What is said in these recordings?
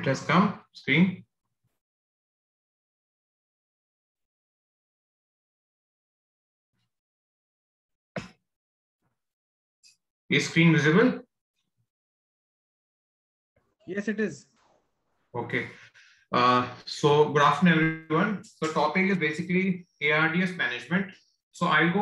It has come, screen. Is screen visible? Yes, it is. Okay. So good afternoon, everyone. So topic is basically ARDS management. So I'll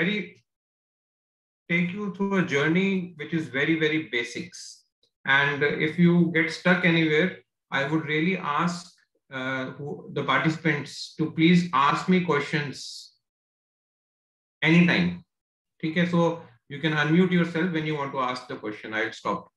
take you through a journey which is very basics. And if you get stuck anywhere, I would really ask the participants to please ask me questions anytime. Okay, so you can unmute yourself when you want to ask the question. I'll stop.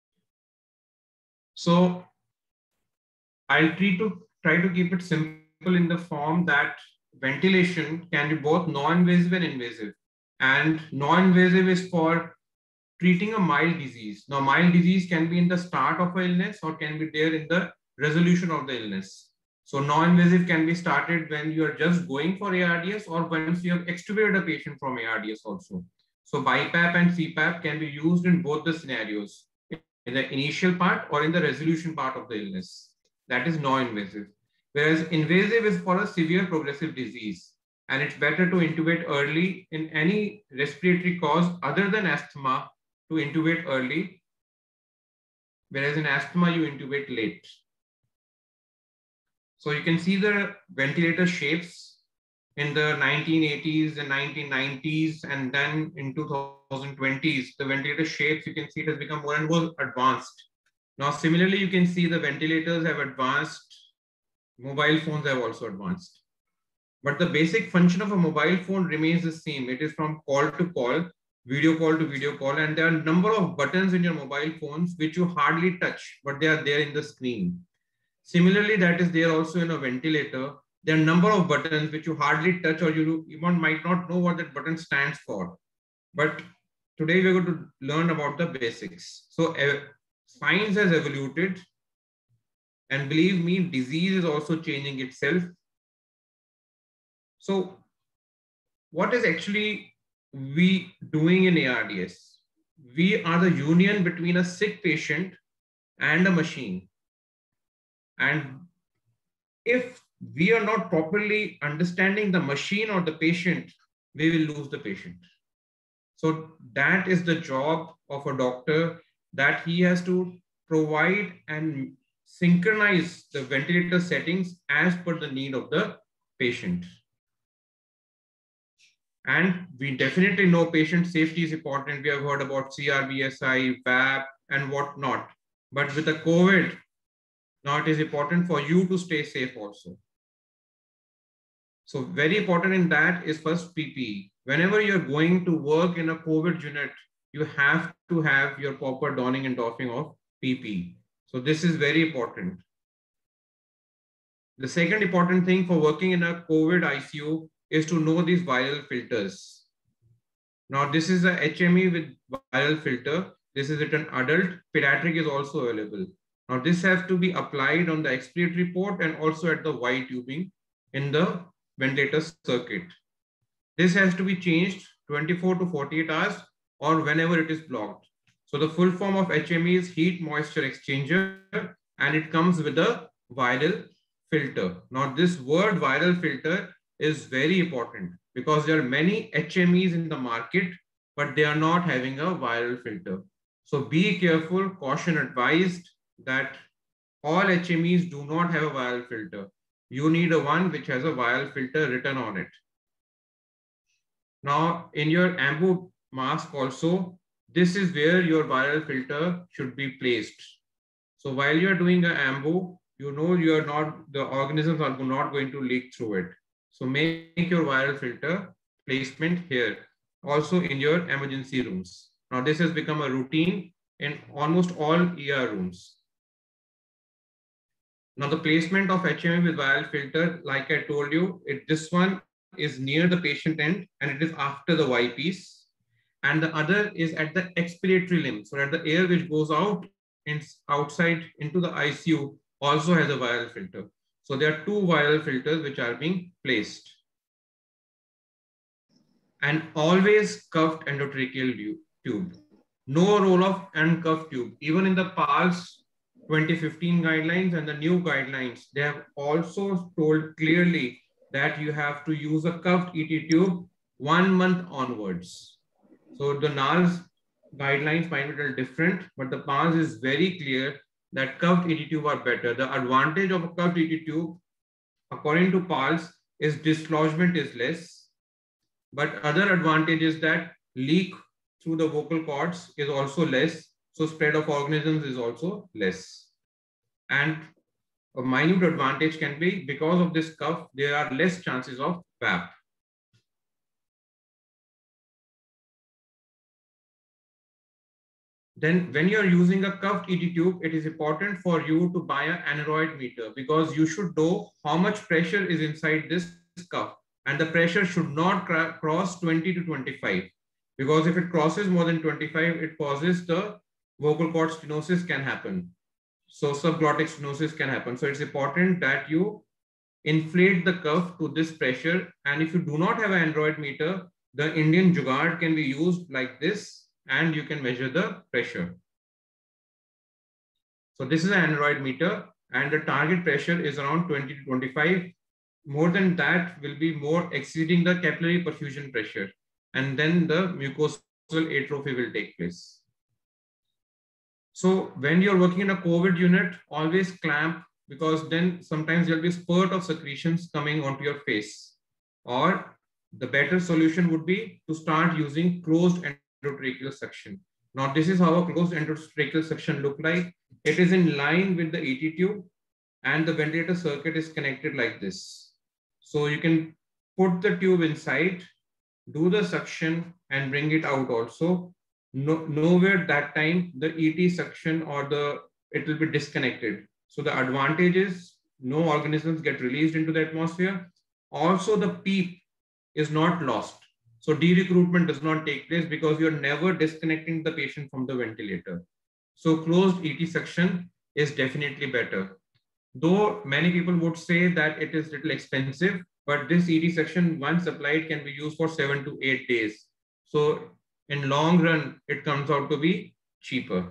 So I'll try to keep it simple in the form that ventilation can be both non-invasive and invasive. And non-invasive is for treating a mild disease. Now, mild disease can be in the start of an illness or can be there in the resolution of the illness. So non-invasive can be started when you are just going for ARDS or once you have extubated a patient from ARDS also. So BiPAP and CPAP can be used in both the scenarios, in the initial part or in the resolution part of the illness. That is non-invasive. Whereas invasive is for a severe progressive disease. And it's better to intubate early in any respiratory cause other than asthma to intubate early. Whereas in asthma, you intubate late. So you can see the ventilator shapes in the 1980s and 1990s, and then in 2020s, the ventilator shapes, you can see it has become more and more advanced. Now, similarly, you can see the ventilators have advanced, mobile phones have also advanced. But the basic function of a mobile phone remains the same. It is from call to call, video call to video call, and there are a number of buttons in your mobile phones which you hardly touch, but they are there in the screen. Similarly, that is there also in a ventilator. There are a number of buttons which you hardly touch or you even might not know what that button stands for. But today we're going to learn about the basics. So science has evolved, and believe me, disease is also changing itself. So what is actually we doing in ARDS? We are the union between a sick patient and a machine. And if we are not properly understanding the machine or the patient, we will lose the patient. So that is the job of a doctor, that he has to provide and synchronize the ventilator settings as per the need of the patient. And we definitely know patient safety is important. We have heard about CRBSI, VAP, and whatnot. But with the COVID, now it is important for you to stay safe also. So very important in that is first PPE. Whenever you're going to work in a COVID unit, you have to have your proper donning and doffing of PPE. So this is very important. The second important thing for working in a COVID ICU is to know these viral filters. Now this is a HME with viral filter. This is written adult. Pediatric is also available. Now this has to be applied on the expiratory port and also at the Y tubing in the ventilator circuit. This has to be changed 24 to 48 hours or whenever it is blocked. So the full form of HME is heat moisture exchanger, and it comes with a viral filter. Now this word viral filter is very important because there are many HMEs in the market, but they are not having a viral filter. So be careful, caution advised that all HMEs do not have a viral filter. You need a one which has a viral filter written on it. Now in your ambu mask also, this is where your viral filter should be placed. So while you are doing an ambu, you know the organisms are not going to leak through it. So make your viral filter placement here, also in your emergency rooms. Now this has become a routine in almost all ER rooms. Now the placement of HME with viral filter, like I told you, this one is near the patient end and it is after the Y piece. And the other is at the expiratory limb. So that the air which goes out outside into the ICU also has a viral filter. So there are two viral filters which are being placed. And always cuffed endotracheal tube. No roll of uncuffed tube. Even in the PALS 2015 guidelines and the new guidelines, they have also told clearly that you have to use a cuffed ET tube 1 month onwards. So the NARS guidelines might be a little different, but the PAS is very clear that cuffed ET tube are better. The advantage of a cuffed ET tube, according to PALS, is dislodgement is less, but other advantage is that leak through the vocal cords is also less, so spread of organisms is also less. And a minute advantage can be because of this cuff, there are less chances of VAP. Then when you're using a cuffed ET tube, it is important for you to buy an aneroid meter because you should know how much pressure is inside this cuff, and the pressure should not cross 20 to 25, because if it crosses more than 25, it causes the vocal cord stenosis can happen. So subglottic stenosis can happen. So it's important that you inflate the cuff to this pressure. And if you do not have an aneroid meter, the Indian Jugaad can be used like this, and you can measure the pressure. So this is an aneroid meter, and the target pressure is around 20 to 25. More than that will be more exceeding the capillary perfusion pressure, and then the mucosal atrophy will take place. So when you're working in a COVID unit, always clamp, because then sometimes there'll be a spurt of secretions coming onto your face. Or the better solution would be to start using closed endotracheal suction. Now this is how a closed endotracheal suction look like. It is in line with the ET tube, and the ventilator circuit is connected like this. So you can put the tube inside, do the suction, and bring it out also. Nowhere that time the ET suction or it will be disconnected. So the advantage is no organisms get released into the atmosphere. Also the PEEP is not lost. So de-recruitment does not take place because you're never disconnecting the patient from the ventilator. So closed ET suction is definitely better. Though many people would say that it is little expensive, but this ET suction once applied can be used for 7 to 8 days. So in long run, it comes out to be cheaper.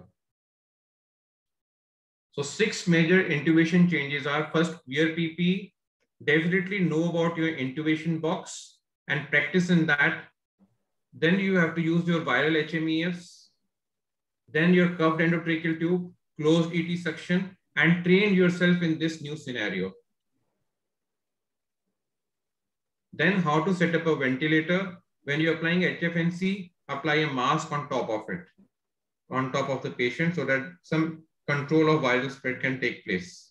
So 6 major intubation changes are: first, wear PPE, definitely know about your intubation box and practice in that. Then you have to use your viral HMEFs, then your cuffed endotracheal tube, closed ET suction, and train yourself in this new scenario. Then how to set up a ventilator. When you're applying HFNC, apply a mask on top of it, on top of the patient, so that some control of viral spread can take place.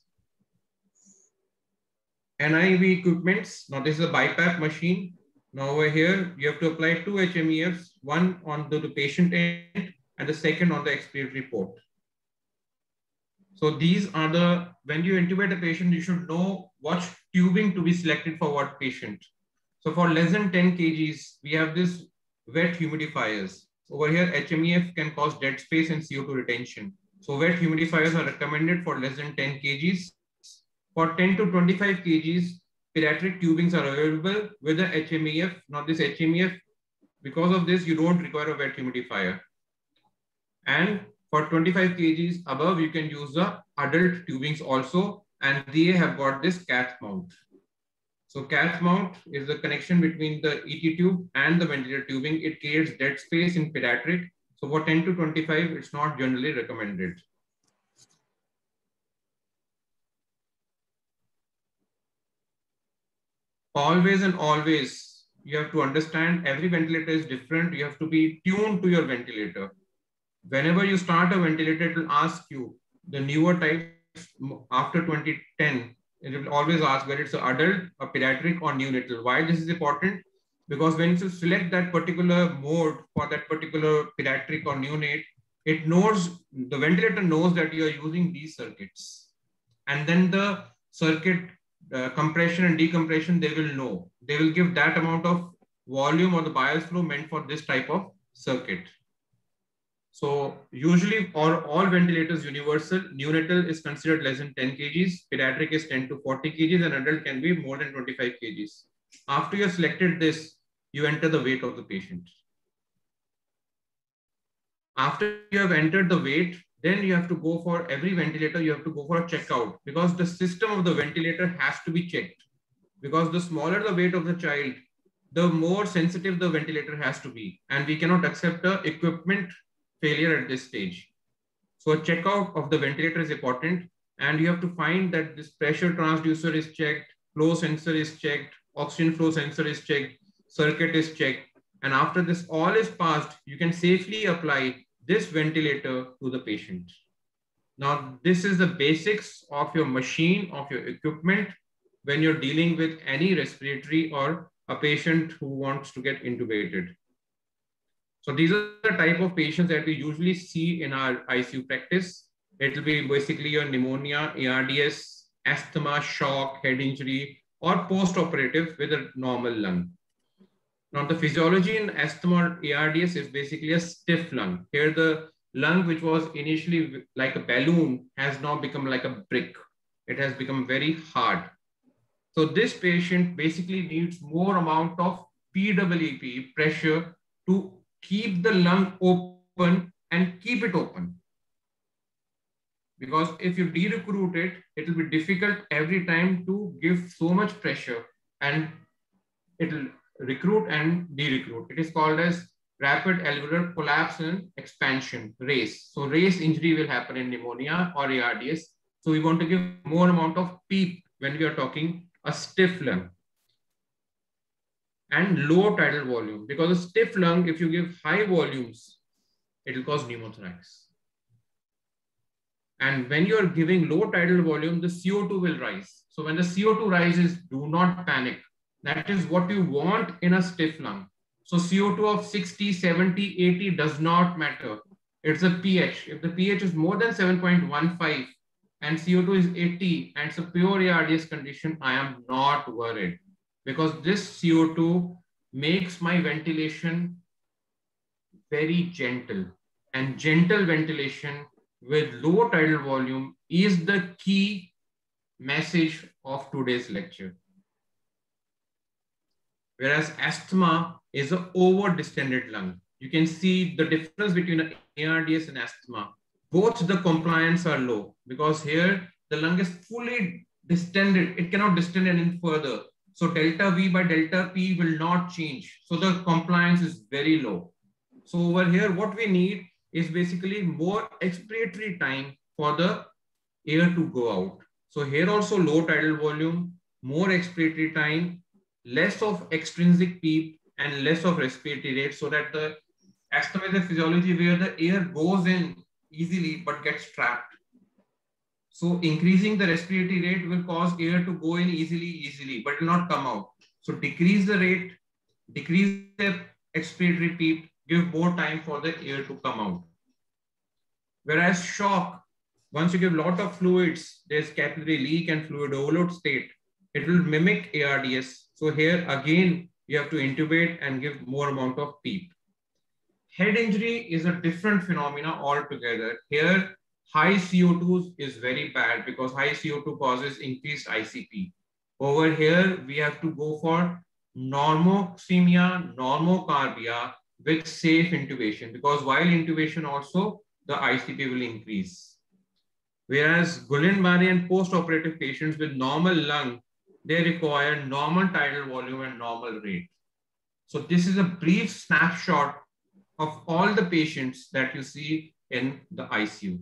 NIV equipments. Now this is a BiPAP machine. Now over here, you have to apply 2 HMEFs, one on the patient end and the second on the expiratory port. So these are the, when you intubate a patient, you should know what tubing to be selected for what patient. So for less than 10 kgs, we have this wet humidifiers. Over here, HMEF can cause dead space and CO2 retention. So wet humidifiers are recommended for less than 10 kgs. For 10 to 25 kgs, pediatric tubings are available with the HMEF. Now this HMEF, because of this, you don't require a wet humidifier. And for 25 kgs above, you can use the adult tubings also, and they have got this cath mount. So cath mount is the connection between the ET tube and the ventilator tubing. It creates dead space in pediatric. So for 10 to 25, it's not generally recommended. Always and always, you have to understand every ventilator is different. You have to be tuned to your ventilator. Whenever you start a ventilator, it will ask you the newer types after 2010. It will always ask whether it's an adult, a pediatric, or neonatal. Why this is important? Because when you select that particular mode for that particular pediatric or neonate, it knows, the ventilator knows that you are using these circuits. And then the circuit compression and decompression, they will know. They will give that amount of volume or the bias flow meant for this type of circuit. So usually all ventilators universal, neonatal is considered less than 10 kgs, pediatric is 10 to 40 kgs, and adult can be more than 25 kgs. After you have selected this, you enter the weight of the patient. After you have entered the weight, then you have to go for every ventilator, you have to go for a checkout, because the system of the ventilator has to be checked. Because the smaller the weight of the child, the more sensitive the ventilator has to be. And we cannot accept the equipment failure at this stage. So a checkout of the ventilator is important. And you have to find that this pressure transducer is checked, flow sensor is checked, oxygen flow sensor is checked, circuit is checked. And after this all is passed, you can safely apply this ventilator to the patient. Now, this is the basics of your machine, of your equipment, when you're dealing with any respiratory or a patient who wants to get intubated. So these are the type of patients that we usually see in our ICU practice. It will be basically your pneumonia, ARDS, asthma, shock, head injury, or post-operative with a normal lung. Now, the physiology in asthma or ARDS is basically a stiff lung. Here, the lung, which was initially like a balloon, has now become like a brick. It has become very hard. So this patient basically needs more amount of PWP, pressure, to keep the lung open and keep it open. Because if you de-recruit it, it will be difficult every time to give so much pressure, and it will recruit and de-recruit. It is called as rapid alveolar collapse and expansion, RACE. So RACE injury will happen in pneumonia or ARDS. So we want to give more amount of PEEP when we are talking a stiff lung. And low tidal volume, because a stiff lung, if you give high volumes, it will cause pneumothorax. And when you are giving low tidal volume, the CO2 will rise. So when the CO2 rises, do not panic. That is what you want in a stiff lung. So CO2 of 60, 70, 80 does not matter. It's a pH. If the pH is more than 7.15 and CO2 is 80 and it's a pure ARDS condition, I am not worried, because this CO2 makes my ventilation very gentle. And gentle ventilation with low tidal volume is the key message of today's lecture. Whereas asthma is an over-distended lung. You can see the difference between ARDS and asthma. Both the compliance are low, because here the lung is fully distended. It cannot distend any further. So delta V by delta P will not change. So the compliance is very low. So over here, what we need is basically more expiratory time for the air to go out. So here also low tidal volume, more expiratory time, less of extrinsic PEEP, and less of respiratory rate, so that the asthma is a physiology where the air goes in easily but gets trapped. So increasing the respiratory rate will cause air to go in easily, but will not come out. So decrease the rate, decrease the expiratory PEEP, give more time for the air to come out. Whereas shock, once you give a lot of fluids, there's capillary leak and fluid overload state. It will mimic ARDS. So here again, you have to intubate and give more amount of PEEP. Head injury is a different phenomena altogether. Here, high CO2 is very bad, because high CO2 causes increased ICP. Over here, we have to go for normoxemia, normocarbia with safe intubation, because while intubation also, the ICP will increase. Whereas Guillain-Barré and post-operative patients with normal lung, they require normal tidal volume and normal rate. So this is a brief snapshot of all the patients that you see in the ICU.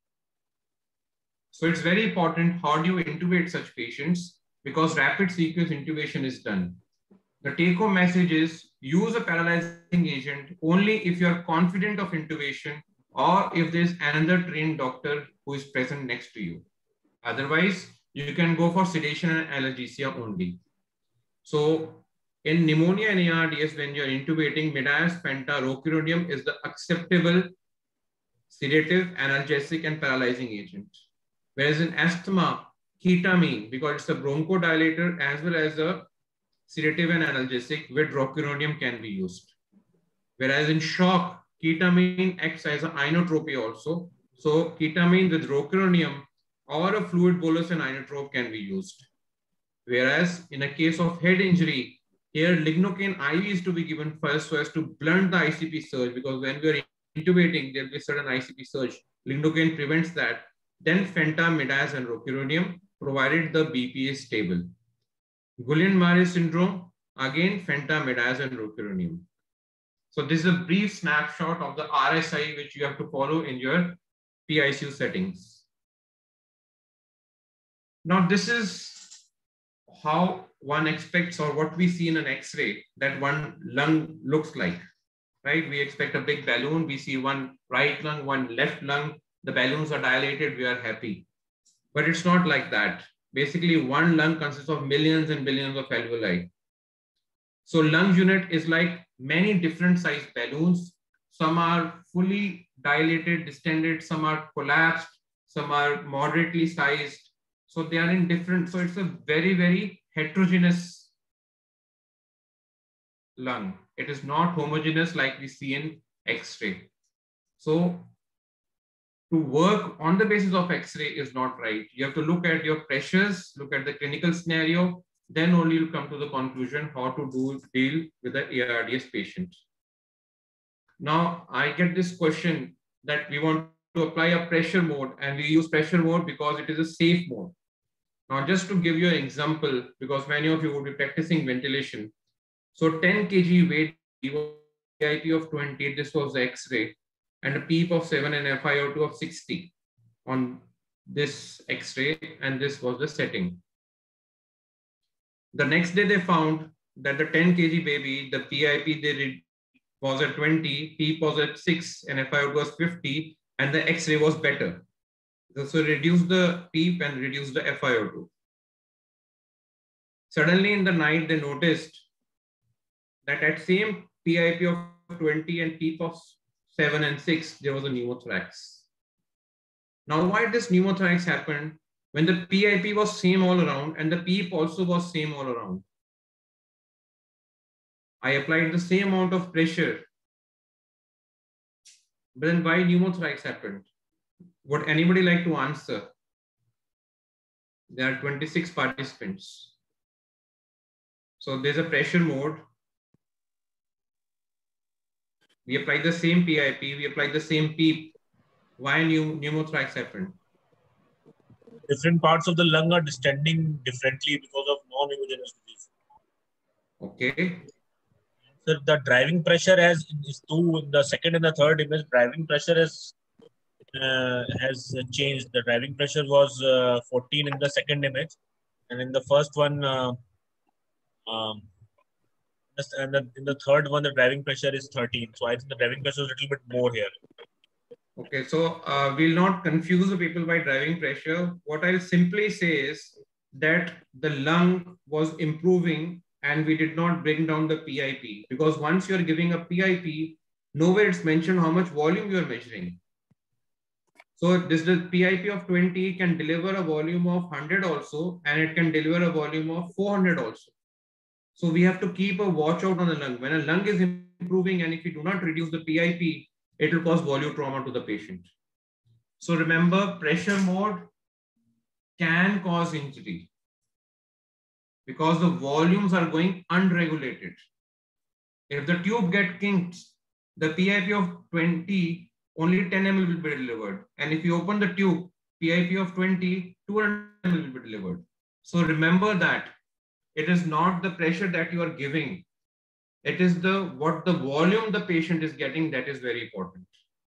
So it's very important how do you intubate such patients, because rapid sequence intubation is done. The take-home message is use a paralyzing agent only if you are confident of intubation or if there's another trained doctor who is present next to you. Otherwise, you can go for sedation and analgesia only. So in pneumonia and ARDS, when you're intubating, Midax, Penta, rocuronium is the acceptable sedative, analgesic, and paralyzing agent. Whereas in asthma, ketamine, because it's a bronchodilator as well as a sedative and analgesic, with rocuronium can be used. Whereas in shock, ketamine acts as an inotropy also. So ketamine with rocuronium or a fluid bolus and inotrope can be used. Whereas in a case of head injury, here lignocaine IV is to be given first so as to blunt the ICP surge, because when we are intubating, there will be sudden ICP surge. Lidocaine prevents that. Then fentamidaz and rocuronium, provided the BP is stable. Guillain-Barré syndrome, again fentamidaz and rocuronium. So this is a brief snapshot of the RSI which you have to follow in your PICU settings. Now this is how one expects, or what we see in an X-ray, that one lung looks like, right? We expect a big balloon. We see one right lung, one left lung. The balloons are dilated. We are happy. But it's not like that. Basically, one lung consists of millions and billions of alveoli. So lung unit is like many different size balloons. Some are fully dilated, distended, some are collapsed, some are moderately sized. So they are in different, so it's a very, very heterogeneous lung. It is not homogeneous like we see in X-ray. So to work on the basis of X-ray is not right. You have to look at your pressures, look at the clinical scenario, then only you'll come to the conclusion how to deal with the ARDS patient. Now, I get this question that we want to apply a pressure mode, and we use pressure mode because it is a safe mode. Now, just to give you an example, because many of you will be practicing ventilation. So 10 kg weight, PIP of 20, this was the X-ray, and a PEEP of 7 and FiO2 of 60 on this X-ray, and this was the setting. The next day they found that the 10 kg baby, the PIP was at 20, PEEP was at 6, and FiO2 was 50, and the X-ray was better. So reduce the PEEP and reduce the FiO2. Suddenly in the night, they noticed that at same PIP of 20 and PEEP of 7 and 6, there was a pneumothorax. Now, why this pneumothorax happened when the PIP was same all around and the PEEP also was same all around? I applied the same amount of pressure, but then why pneumothorax happened? Would anybody like to answer? There are 26 participants. So there's a pressure mode. We applied the same PIP, we applied the same PEEP. Why pneumothorax happened? Different parts of the lung are distending differently because of non-homogeneous disease. Okay. So the driving pressure is 2 in the second and the third image. Driving pressure has changed. The driving pressure was 14 in the second image, and in the first one, and in the third one, the driving pressure is 13. So I think the driving pressure is a little bit more here. Okay, so we'll not confuse the people by driving pressure. What I'll simply say is that the lung was improving and we did not bring down the PIP, because once you're giving a PIP, nowhere it's mentioned how much volume you're measuring. So this the PIP of 20 can deliver a volume of 100 also, and it can deliver a volume of 400 also. So we have to keep a watch out on the lung. When a lung is improving and if you do not reduce the PIP, it will cause volume trauma to the patient. So remember, pressure mode can cause injury because the volumes are going unregulated. If the tube gets kinked, the PIP of 20, only 10 ml will be delivered. And if you open the tube, PIP of 20, 200 ml will be delivered. So remember that it is not the pressure that you are giving. It is what the volume the patient is getting that is very important.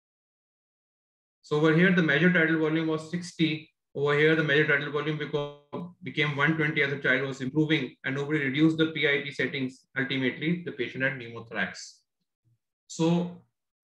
So over here, the measured tidal volume was 60. Over here, the measured tidal volume became 120 as the child was improving, and nobody reduced the PIP settings. Ultimately, the patient had pneumothorax. So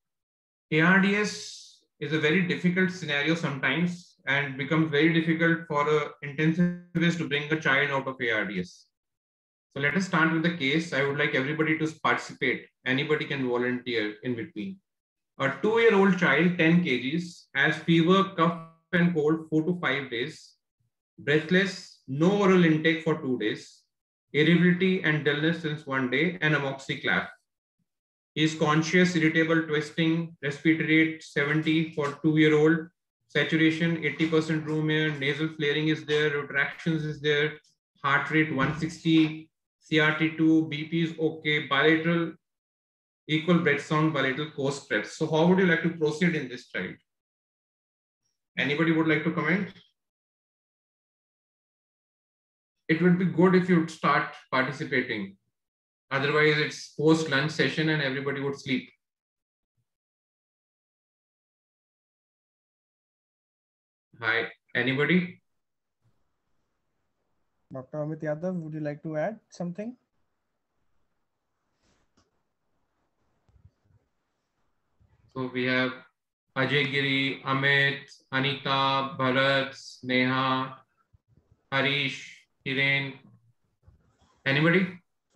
ARDS is a very difficult scenario sometimes, and becomes very difficult for an intensivist to bring a child out of ARDS. So let us start with the case. I would like everybody to participate. Anybody can volunteer in between. A 2-year-old child, 10 kgs, has fever, cough and cold 4 to 5 days, breathless, no oral intake for 2 days, irritability and dullness since 1 day, and amoxiclav. He is conscious, irritable, twisting, respiratory rate 70 for 2-year-old, saturation 80% room air, nasal flaring is there, retractions is there, heart rate 160, CRT2, BP is okay, bilateral equal breath sound, bilateral coast breath. So how would you like to proceed in this child? Anybody would like to comment? It would be good if you'd start participating. Otherwise, it's post-lunch session and everybody would sleep. Hi, anybody? Dr. Amit Yadav, would you like to add something? So we have Ajay Giri, Amit, Anita, Bharat, Neha, Harish, Hiren. Anybody?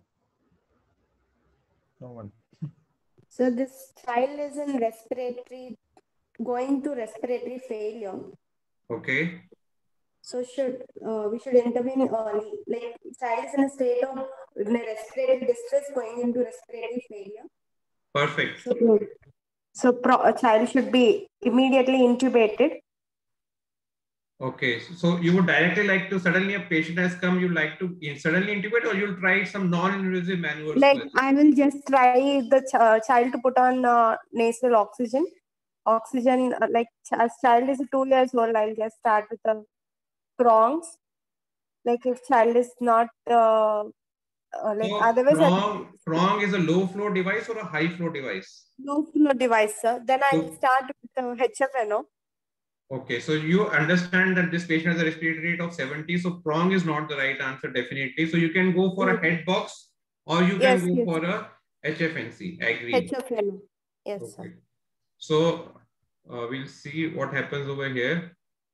No one. So this child is in going to respiratory failure. Okay. So we should intervene early. Like child is in a state of respiratory distress going into respiratory failure. Perfect. So a child should be immediately intubated. Okay, so you would directly like to, suddenly a patient has come, you like to suddenly intubate, or you'll try some non-invasive manuals? Like I will just try the child to put on nasal oxygen. Like as child is 2 years old, I'll just start with the prongs. Like if child is not like so otherwise. Prong is a low flow device or a high flow device? Low flow device, sir. Then I'll start with the HFNO. Okay, so you understand that this patient has a respiratory rate of 70, so prong is not the right answer, definitely. So you can go for a head box or you can go for a HFNC. Agreed. HFNO. Yes, okay. Sir. So we'll see what happens over here.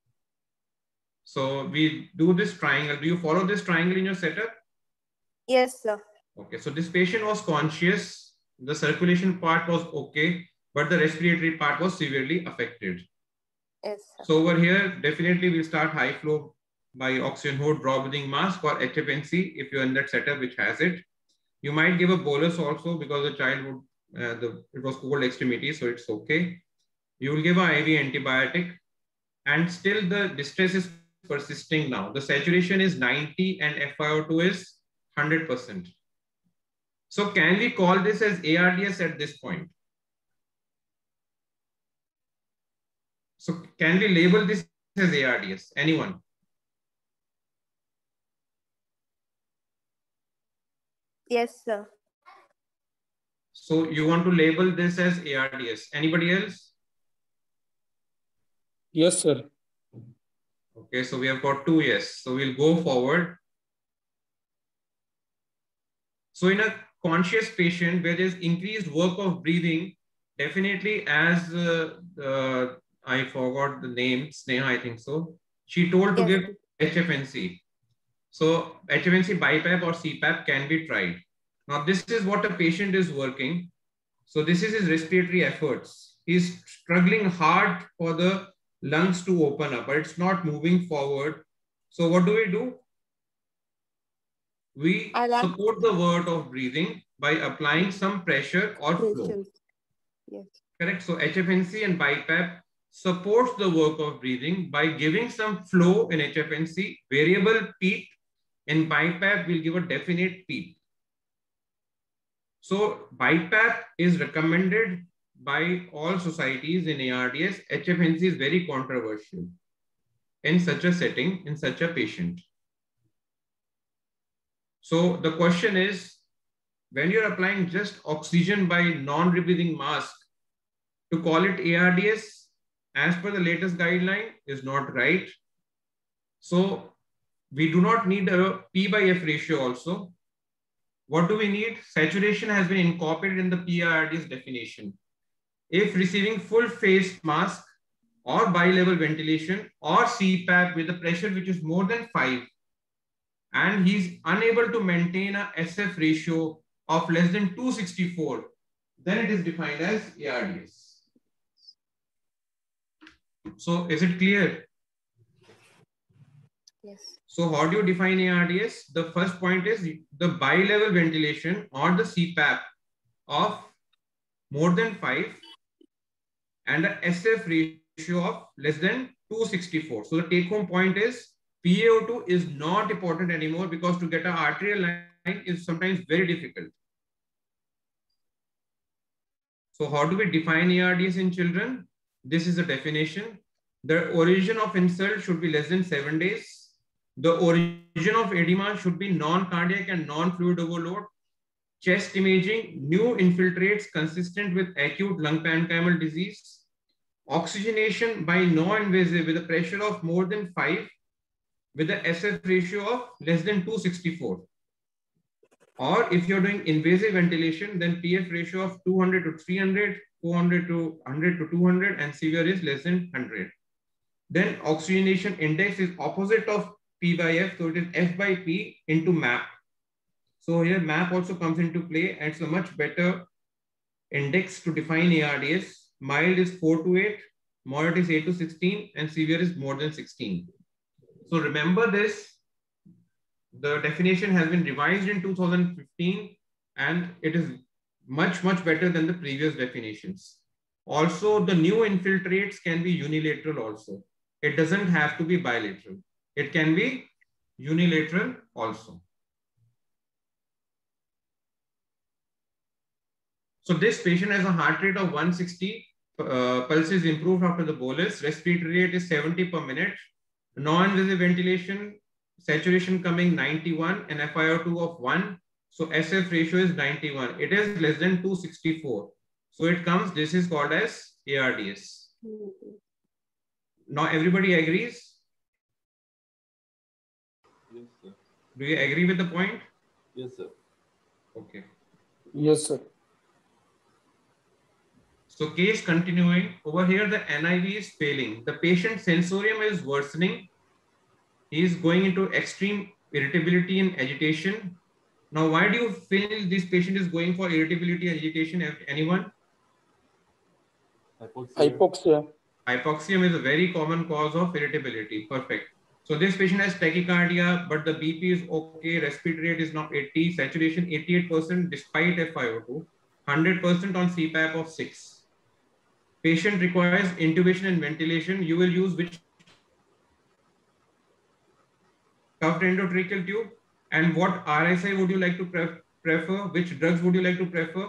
So we do this triangle. Do you follow this triangle in your setup? Yes, sir. Okay, so this patient was conscious. The circulation part was okay, but the respiratory part was severely affected. Yes, sir. So over here, definitely we'll start high flow by oxygen hood, draw breathing mask, or HFNC if you're in that setup which has it. You might give a bolus also because the child would, it was cold extremity, so it's okay. You will give an IV antibiotic, and still the distress is persisting now. The saturation is 90 and FiO2 is 100%. So can we call this as ARDS at this point? So can we label this as ARDS? Anyone? Yes, sir. So you want to label this as ARDS. Anybody else? Yes, sir. Okay, so we have got 2 yes. So we'll go forward. So in a conscious patient where there's increased work of breathing, definitely as I forgot the name, Sneha, I think so. She told to give HFNC. So HFNC BiPAP or CPAP can be tried. Now this is what a patient is working. So this is his respiratory efforts. He's struggling hard for the lungs to open up, but it's not moving forward. So what do? We support the work of breathing by applying some pressure or flow. Yes. Correct. So HFNC and BiPAP supports the work of breathing by giving some flow in HFNC, variable PEEP. In BiPAP, we'll give a definite PEEP. So BiPAP is recommended by all societies in ARDS. HFNC is very controversial in such a setting, in such a patient. So the question is, when you're applying just oxygen by non-rebreathing mask, to call it ARDS, as per the latest guideline, is not right. So we do not need a P/F ratio also. What do we need? Saturation has been incorporated in the PARDS definition. If receiving full face mask or bi-level ventilation or CPAP with a pressure which is more than 5, and he's unable to maintain a SF ratio of less than 264, then it is defined as ARDS. So is it clear? Yes. So how do you define ARDS? The first point is the bi-level ventilation or the CPAP of more than 5 and a SF ratio of less than 264. So the take-home point is PaO2 is not important anymore because to get an arterial line is sometimes very difficult. So how do we define ARDS in children? This is the definition. The origin of insult should be less than 7 days. The origin of edema should be non-cardiac and non-fluid overload. Chest imaging, new infiltrates consistent with acute lung parenchymal disease. Oxygenation by non-invasive with a pressure of more than 5 with a SF ratio of less than 264. Or if you're doing invasive ventilation, then PF ratio of 200 to 300, 400 to 100 to 200, and severe is less than 100. Then oxygenation index is opposite of P by F, so it is F by P into MAP. So here MAP also comes into play, and it's a much better index to define ARDS. Mild is 4 to 8, moderate is 8 to 16, and severe is more than 16. So remember this. The definition has been revised in 2015, and it is much better than the previous definitions. Also, the new infiltrates can be unilateral also. It doesn't have to be bilateral. It can be unilateral also. So this patient has a heart rate of 160, pulse is improved after the bolus, respiratory rate is 70 per minute, non-invasive ventilation, saturation coming 91 and FiO2 of 1. So SF ratio is 91. It is less than 264. So it comes, this is called as ARDS. Now everybody agrees? Yes, sir. Do you agree with the point? Yes, sir. Okay. Yes, sir. So case continuing, over here the NIV is failing. The patient sensorium is worsening. He is going into extreme irritability and agitation. Now, why do you feel this patient is going for irritability and agitation? Anyone? Hypoxia. Hypoxia is a very common cause of irritability. Perfect. So this patient has tachycardia, but the BP is okay. Respiratory rate is now 80, saturation 88% despite FiO2, 100% on CPAP of 6. Patient requires intubation and ventilation. You will use which cuffed endotracheal tube? And what RSI would you like to prefer? Which drugs would you like to prefer?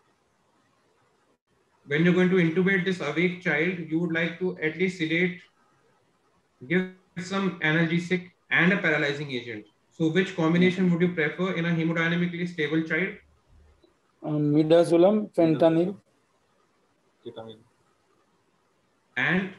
When you're going to intubate this awake child, you would like to at least sedate, give some analgesic and a paralyzing agent. So which combination would you prefer in a hemodynamically stable child? Midazolam, fentanyl. Ketamine. And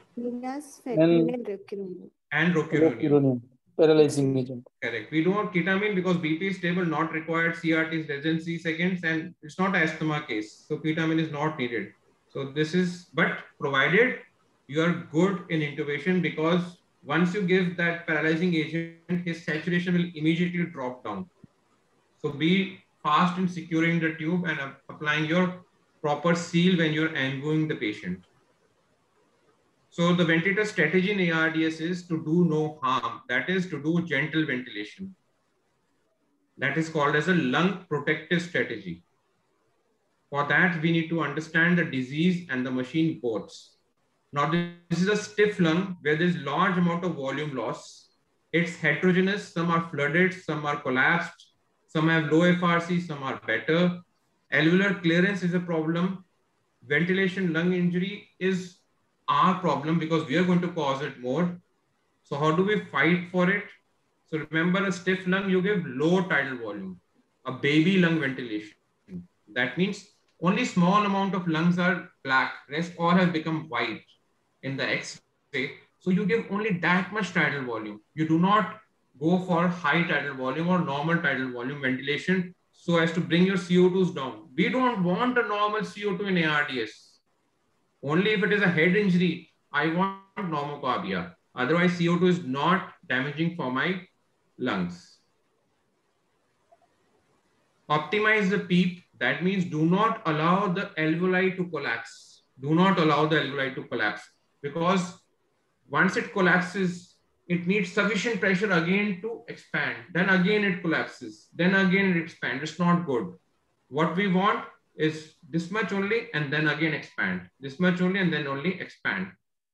rocuronium. Paralyzing agent. Correct. We don't want ketamine because BP is stable, not required. CRT is less than 3 seconds, and it's not an asthma case. So ketamine is not needed. So this is, but provided you are good in intubation, because once you give that paralyzing agent, his saturation will immediately drop down. So be fast in securing the tube and applying your proper seal when you're envoying the patient. So the ventilator strategy in ARDS is to do no harm. That is to do gentle ventilation. That is called as a lung protective strategy. For that, we need to understand the disease and the machine both. Now, this is a stiff lung where there's large amount of volume loss. It's heterogeneous. Some are flooded, some are collapsed, some have low FRC, some are better. Alveolar clearance is a problem. Ventilation lung injury is our problem because we are going to cause it more. So how do we fight for it? So remember, a stiff lung, you give low tidal volume, a baby lung ventilation. That means only small amount of lungs are black, rest all have become white in the X-ray. So you give only that much tidal volume. You do not go for high tidal volume or normal tidal volume ventilation so as to bring your CO2s down. We don't want a normal CO2 in ARDS. Only if it is a head injury, I want normocarbia. Otherwise, CO2 is not damaging for my lungs. Optimize the PEEP. That means do not allow the alveoli to collapse. Do not allow the alveoli to collapse, because once it collapses, it needs sufficient pressure again to expand. Then again it collapses. Then again it expands. It's not good. What we want is this much only and then again expand. This much only and then only expand.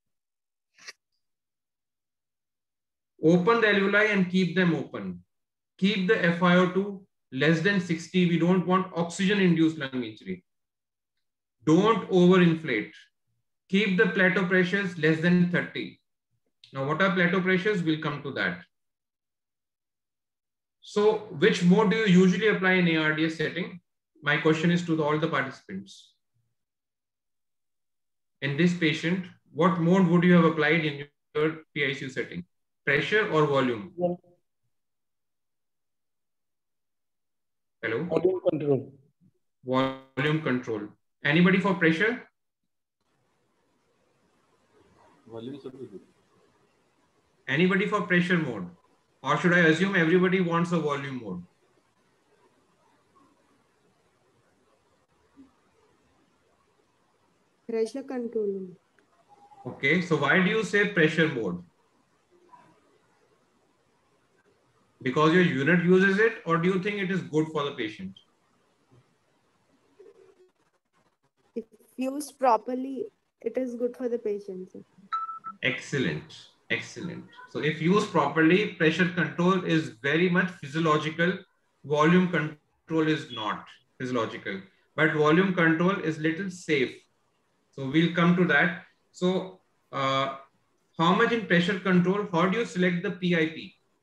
Open the alveoli and keep them open. Keep the FiO2 less than 60. We don't want oxygen-induced lung injury. Don't overinflate. Keep the plateau pressures less than 30. Now, what are plateau pressures? We'll come to that. So, which mode do you usually apply in ARDS setting? My question is to all the participants. In this patient, what mode would you have applied in your PICU setting? Pressure or volume? Hello? Volume control. Volume control. Anybody for pressure? Volume should be good. Anybody for pressure mode? Or should I assume everybody wants a volume mode? Pressure control. Okay, so why do you say pressure mode? Because your unit uses it, or do you think it is good for the patient? If used properly, it is good for the patient. Excellent, excellent. So if used properly, pressure control is very much physiological. Volume control is not physiological, but volume control is little safe. So we'll come to that. So how much in pressure control? How do you select the PIP?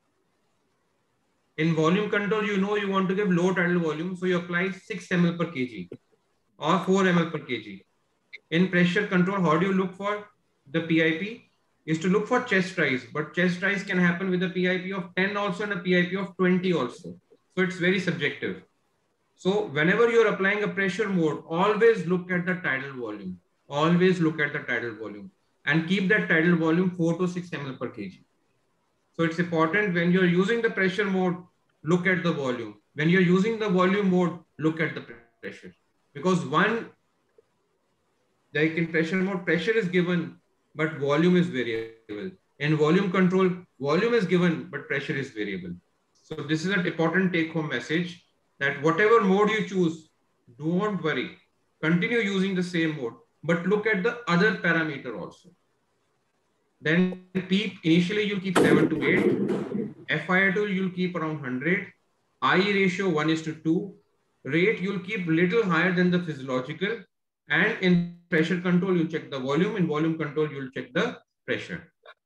In volume control, you know you want to give low tidal volume, so you apply 6 ml per kg or 4 ml per kg. In pressure control, how do you look for the PIP? Is to look for chest rise, but chest rise can happen with a PIP of 10 also and a PIP of 20 also. So it's very subjective. So whenever you're applying a pressure mode, always look at the tidal volume. Always look at the tidal volume and keep that tidal volume 4 to 6 ml per kg. So it's important when you're using the pressure mode, look at the volume. When you're using the volume mode, look at the pressure. Because one, like in pressure mode, pressure is given, but volume is variable. In volume control, volume is given, but pressure is variable. So this is an important take-home message that whatever mode you choose, don't worry. Continue using the same mode, but look at the other parameter also. Then PEEP, initially you'll keep 7 to 8. FiO2 you'll keep around 100. IE ratio 1:2. Rate you'll keep little higher than the physiological. And in pressure control, you'll check the volume. In volume control, you'll check the pressure.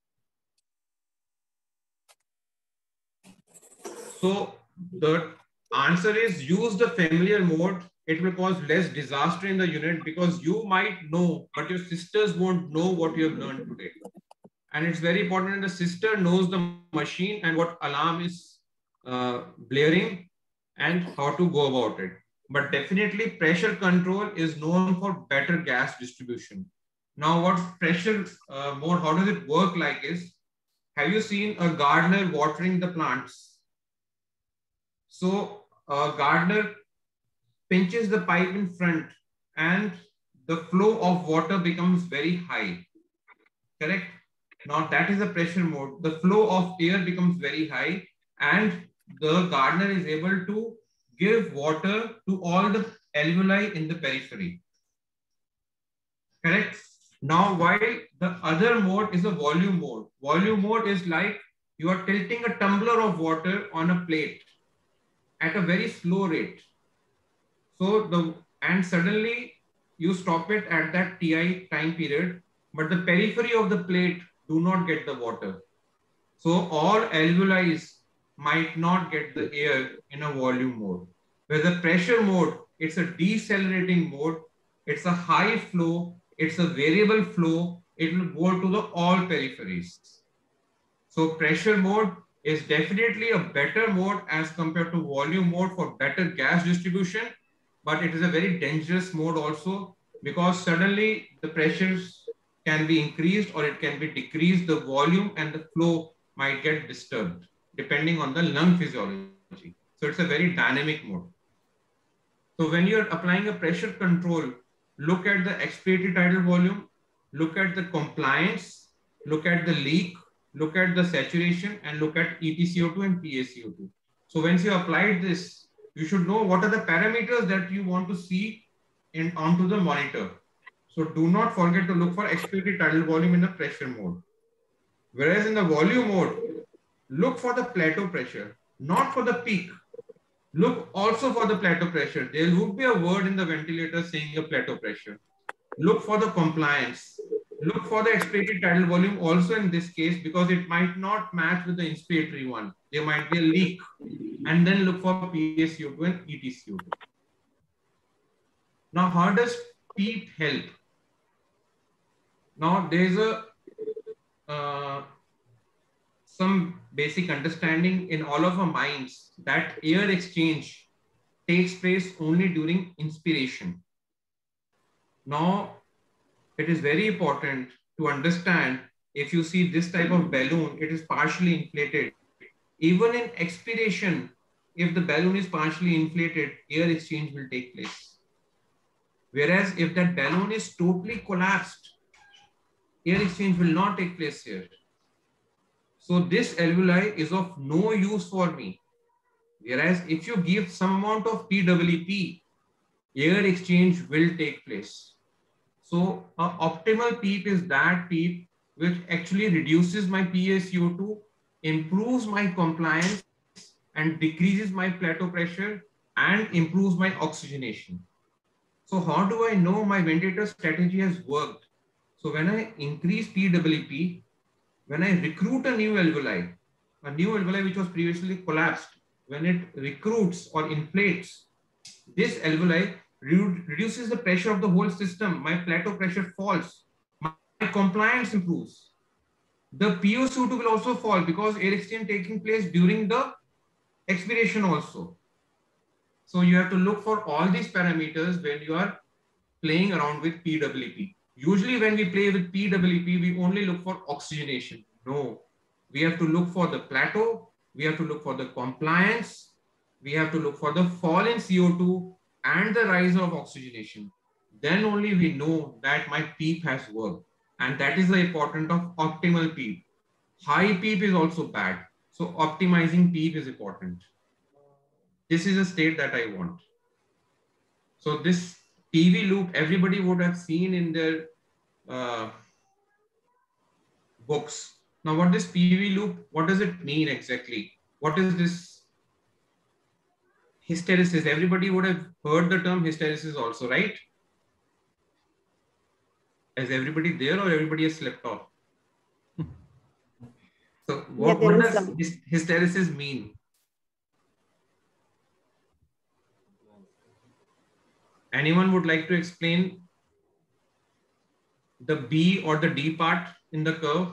So the answer is use the familiar mode. It will cause less disaster in the unit because you might know, but your sisters won't know what you have learned today. And it's very important that the sister knows the machine and what alarm is blaring and how to go about it. But definitely pressure control is known for better gas distribution. Now what pressure mode, how does it work like is, have you seen a gardener watering the plants? So a gardener pinches the pipe in front and the flow of water becomes very high, correct? Now that is a pressure mode. The flow of air becomes very high and the gardener is able to give water to all the alveoli in the periphery. Correct? Now, while the other mode is a volume mode. Volume mode is like you are tilting a tumbler of water on a plate at a very slow rate. So and suddenly you stop it at that TI time period, but the periphery of the plate do not get the water. So all alveoli might not get the air in a volume mode. Where the pressure mode, it's a decelerating mode. It's a high flow. It's a variable flow. It will go to the all peripheries. So pressure mode is definitely a better mode as compared to volume mode for better gas distribution. But it is a very dangerous mode also because suddenly the pressures can be increased or it can be decreased. The volume and the flow might get disturbed depending on the lung physiology. So it's a very dynamic mode. So when you're applying a pressure control, look at the expiratory tidal volume, look at the compliance, look at the leak, look at the saturation, and look at EtCO2 and PaCO2. So once you applied this, you should know what are the parameters that you want to see onto the monitor. So do not forget to look for expiratory tidal volume in the pressure mode. Whereas in the volume mode, look for the plateau pressure, not for the peak. Look also for the plateau pressure. There would be a word in the ventilator saying a plateau pressure. Look for the compliance. Look for the expiratory tidal volume also in this case, because it might not match with the inspiratory one. There might be a leak. And then look for PaCO2 and EtCO2. Now, how does PEEP help? Now, there's some basic understanding in all of our minds that air exchange takes place only during inspiration. Now, it is very important to understand, if you see this type of balloon, it is partially inflated. Even in expiration, if the balloon is partially inflated, air exchange will take place. Whereas if that balloon is totally collapsed, air exchange will not take place here. So this alveoli is of no use for me. Whereas if you give some amount of PEEP, air exchange will take place. So optimal PEEP is that PEEP which actually reduces my PaCO2, improves my compliance, and decreases my plateau pressure and improves my oxygenation. So how do I know my ventilator strategy has worked? So when I increase PEEP, when I recruit a new alveoli which was previously collapsed, when it recruits or inflates, this alveoli reduces the pressure of the whole system. My plateau pressure falls. My compliance improves. The PaCO2 will also fall because air exchange taking place during the expiration also. So you have to look for all these parameters when you are playing around with PEEP. Usually when we play with PEEP, we only look for oxygenation. No, we have to look for the plateau. We have to look for the compliance. We have to look for the fall in CO2 and the rise of oxygenation. Then only we know that my PEEP has worked. And that is the importance of optimal PEEP. High PEEP is also bad. So optimizing PEEP is important. This is a state that I want. So this PV loop, everybody would have seen in their books. Now, what this PV loop, what does it mean exactly? What is this hysteresis? Everybody would have heard the term hysteresis also, right? Is everybody there or everybody has slept off? So what does hysteresis mean? Anyone would like to explain the B or the D part in the curve?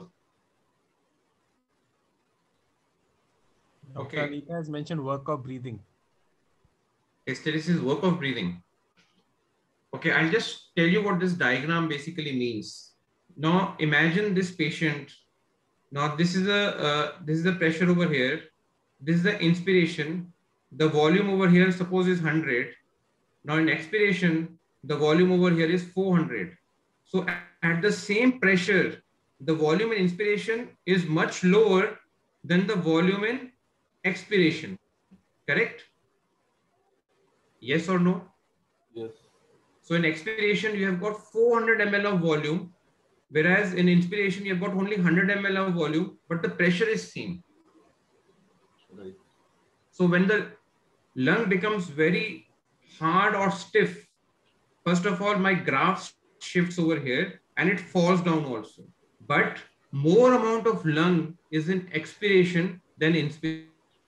Dr. Anita has mentioned work of breathing. Hysteresis, work of breathing. Okay, I'll just tell you what this diagram basically means. Now imagine this patient. Now this is the pressure over here. This is the inspiration. The volume over here, suppose, is 100. Now in expiration, the volume over here is 400. So at the same pressure, the volume in inspiration is much lower than the volume in expiration. Correct? Yes or no? Yes. So in expiration, you have got 400 ml of volume, whereas in inspiration, you have got only 100 ml of volume, but the pressure is same. Right. So when the lung becomes very hard or stiff, first of all, my graph shifts over here and it falls down also. But more amount of lung is in expiration than inspiration.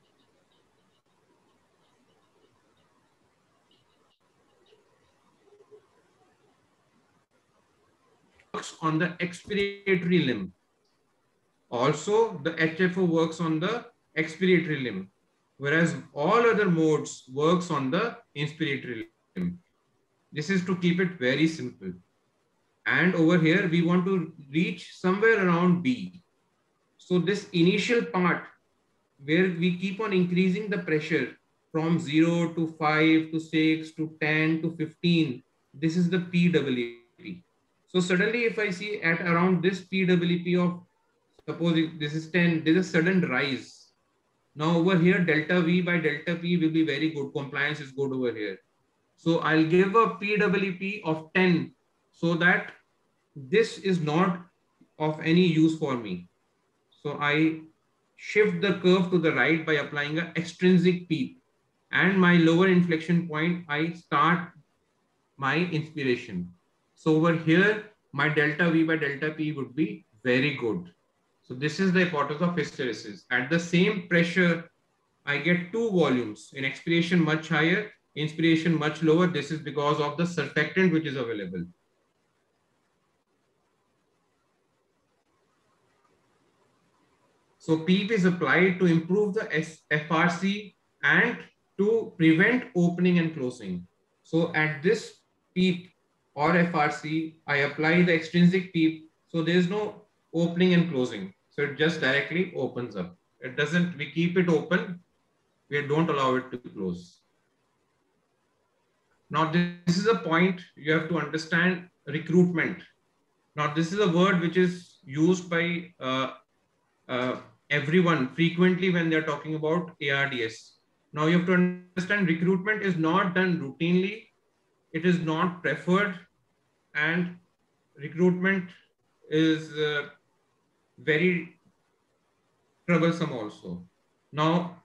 On the expiratory limb. Also, the HFO works on the expiratory limb, whereas all other modes works on the inspiratory limb. This is to keep it very simple. And over here, we want to reach somewhere around B. So this initial part where we keep on increasing the pressure from 0 to 5 to 6 to 10 to 15, this is the PEEP. So suddenly if I see at around this PEEP of, suppose this is 10, there's a sudden rise. Now over here, delta V by delta P will be very good. Compliance is good over here. So I'll give a PEEP of 10 so that this is not of any use for me. So I shift the curve to the right by applying an extrinsic PEEP, and my lower inflection point, I start my inspiration. So over here, my delta V by delta P would be very good. So this is the importance of hysteresis. At the same pressure, I get two volumes, in expiration much higher, inspiration much lower. This is because of the surfactant which is available. So PEEP is applied to improve the FRC and to prevent opening and closing. So at this PEEP or FRC, I apply the extrinsic PEEP. So there is no opening and closing. So it just directly opens up. It doesn't, we keep it open. We don't allow it to close. Now this is a point you have to understand: recruitment. Now this is a word which is used by everyone frequently when they're talking about ARDS. Now you have to understand recruitment is not done routinely. It is not preferred, and recruitment is very troublesome also. Now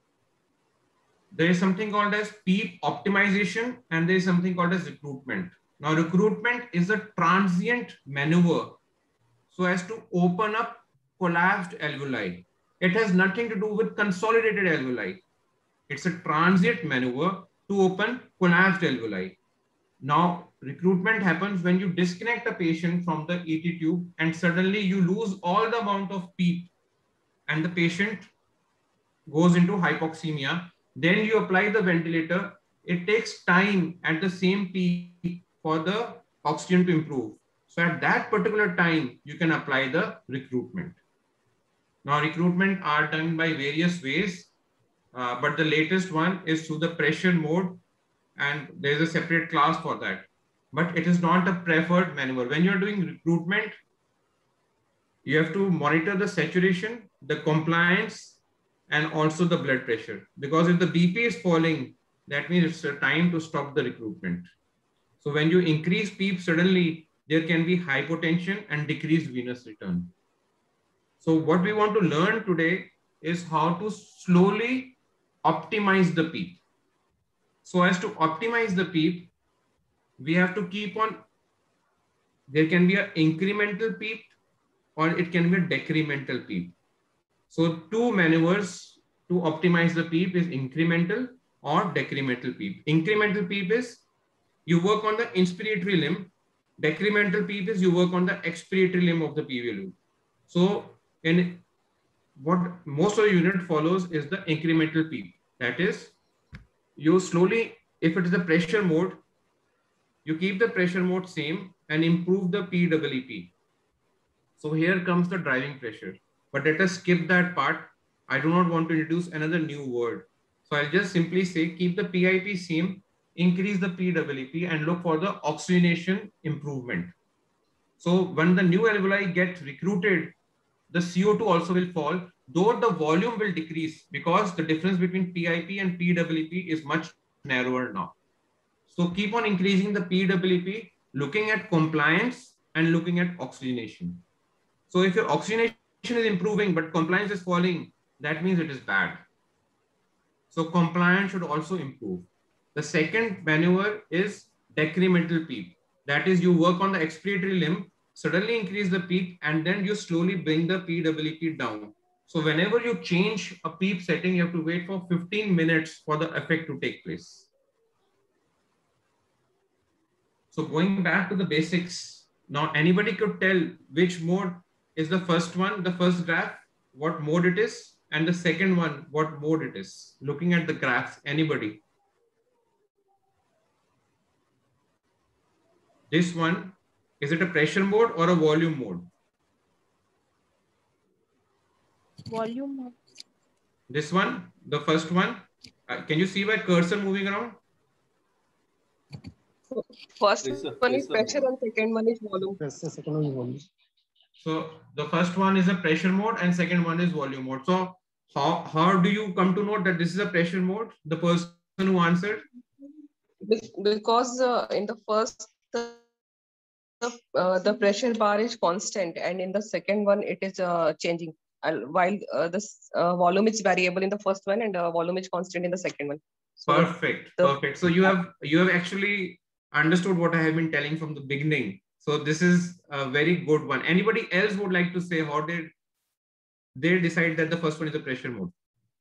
there is something called as PEEP optimization and there is something called as recruitment. Now recruitment is a transient maneuver so as to open up collapsed alveoli. It has nothing to do with consolidated alveoli. It's a transient maneuver to open collapsed alveoli. Now recruitment happens when you disconnect a patient from the ET tube and suddenly you lose all the amount of PEEP and the patient goes into hypoxemia. Then you apply the ventilator. It takes time at the same PEEP for the oxygen to improve. So at that particular time, you can apply the recruitment. Now recruitment are done by various ways, but the latest one is through the pressure mode, and there's a separate class for that. But it is not a preferred maneuver. When you're doing recruitment, you have to monitor the saturation, the compliance, and also the blood pressure. Because if the BP is falling, that means it's a time to stop the recruitment. So when you increase PEEP suddenly, there can be hypotension and decreased venous return. So what we want to learn today is how to slowly optimize the PEEP. So as to optimize the PEEP, we have to keep on, there can be an incremental PEEP or it can be a decremental PEEP. So two maneuvers to optimize the PEEP is incremental or decremental PEEP. Incremental PEEP is you work on the inspiratory limb. Decremental PEEP is you work on the expiratory limb of the PV loop. So in what most of the unit follows is the incremental PEEP. That is, you slowly, if it is the pressure mode, you keep the pressure mode same and improve the PEEP. So here comes the driving pressure. But let us skip that part. I do not want to introduce another new word. So I'll just simply say, keep the PIP same, increase the PEEP and look for the oxygenation improvement. So when the new alveoli get recruited, the CO2 also will fall, though the volume will decrease because the difference between PIP and PEEP is much narrower now. So keep on increasing the PEEP, looking at compliance and looking at oxygenation. So if your oxygenation is improving, but compliance is falling, that means it is bad. So compliance should also improve. The second maneuver is decremental PEEP. That is, you work on the expiratory limb, suddenly increase the PEEP, and then you slowly bring the PEEP down. So whenever you change a PEEP setting, you have to wait for 15 minutes for the effect to take place. So going back to the basics, now anybody could tell which mode is the first one, the first graph, what mode it is, and the second one, what mode it is. Looking at the graphs, anybody? This one, is it a pressure mode or a volume mode? Volume mode. This one, the first one, can you see my cursor moving around? First one is pressure and second one is volume. Second one is volume. So the first one is a pressure mode and second one is volume mode. So how do you come to know that this is a pressure mode? The person who answered? Because in the first, the pressure bar is constant, and in the second one it is changing. While this volume is variable in the first one and volume is constant in the second one. So perfect. So you have actually understood what I have been telling from the beginning. So this is a very good one. Anybody else would like to say how did they decide that the first one is the pressure mode?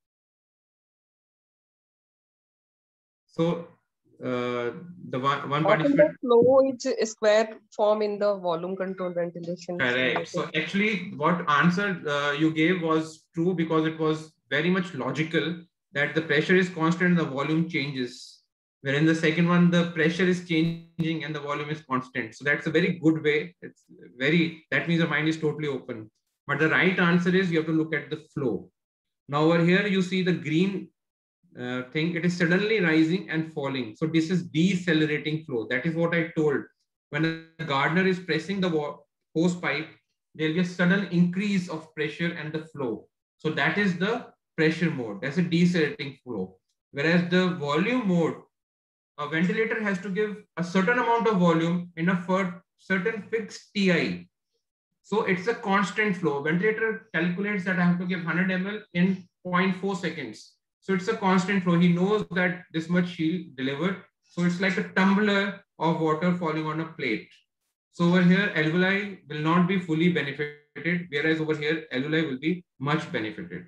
So the one participant. The flow is a square form in the volume control ventilation. Correct. So actually what answer you gave was true because it was very much logical that the pressure is constant and the volume changes. Wherein the second one, the pressure is changing and the volume is constant. So that's a very good way. It's very, that means the mind is totally open. But the right answer is you have to look at the flow. Now over here, you see the green thing, it is suddenly rising and falling. So this is decelerating flow. That is what I told. When the gardener is pressing the hose pipe, there will be a sudden increase of pressure and the flow. So that is the pressure mode. That's a decelerating flow. Whereas the volume mode, a ventilator has to give a certain amount of volume in a certain fixed TI. So it's a constant flow. Ventilator calculates that I have to give 100 ml in 0.4 seconds. So it's a constant flow. He knows that this much he'll deliver. So it's like a tumbler of water falling on a plate. So over here, alveoli will not be fully benefited, whereas over here, alveoli will be much benefited.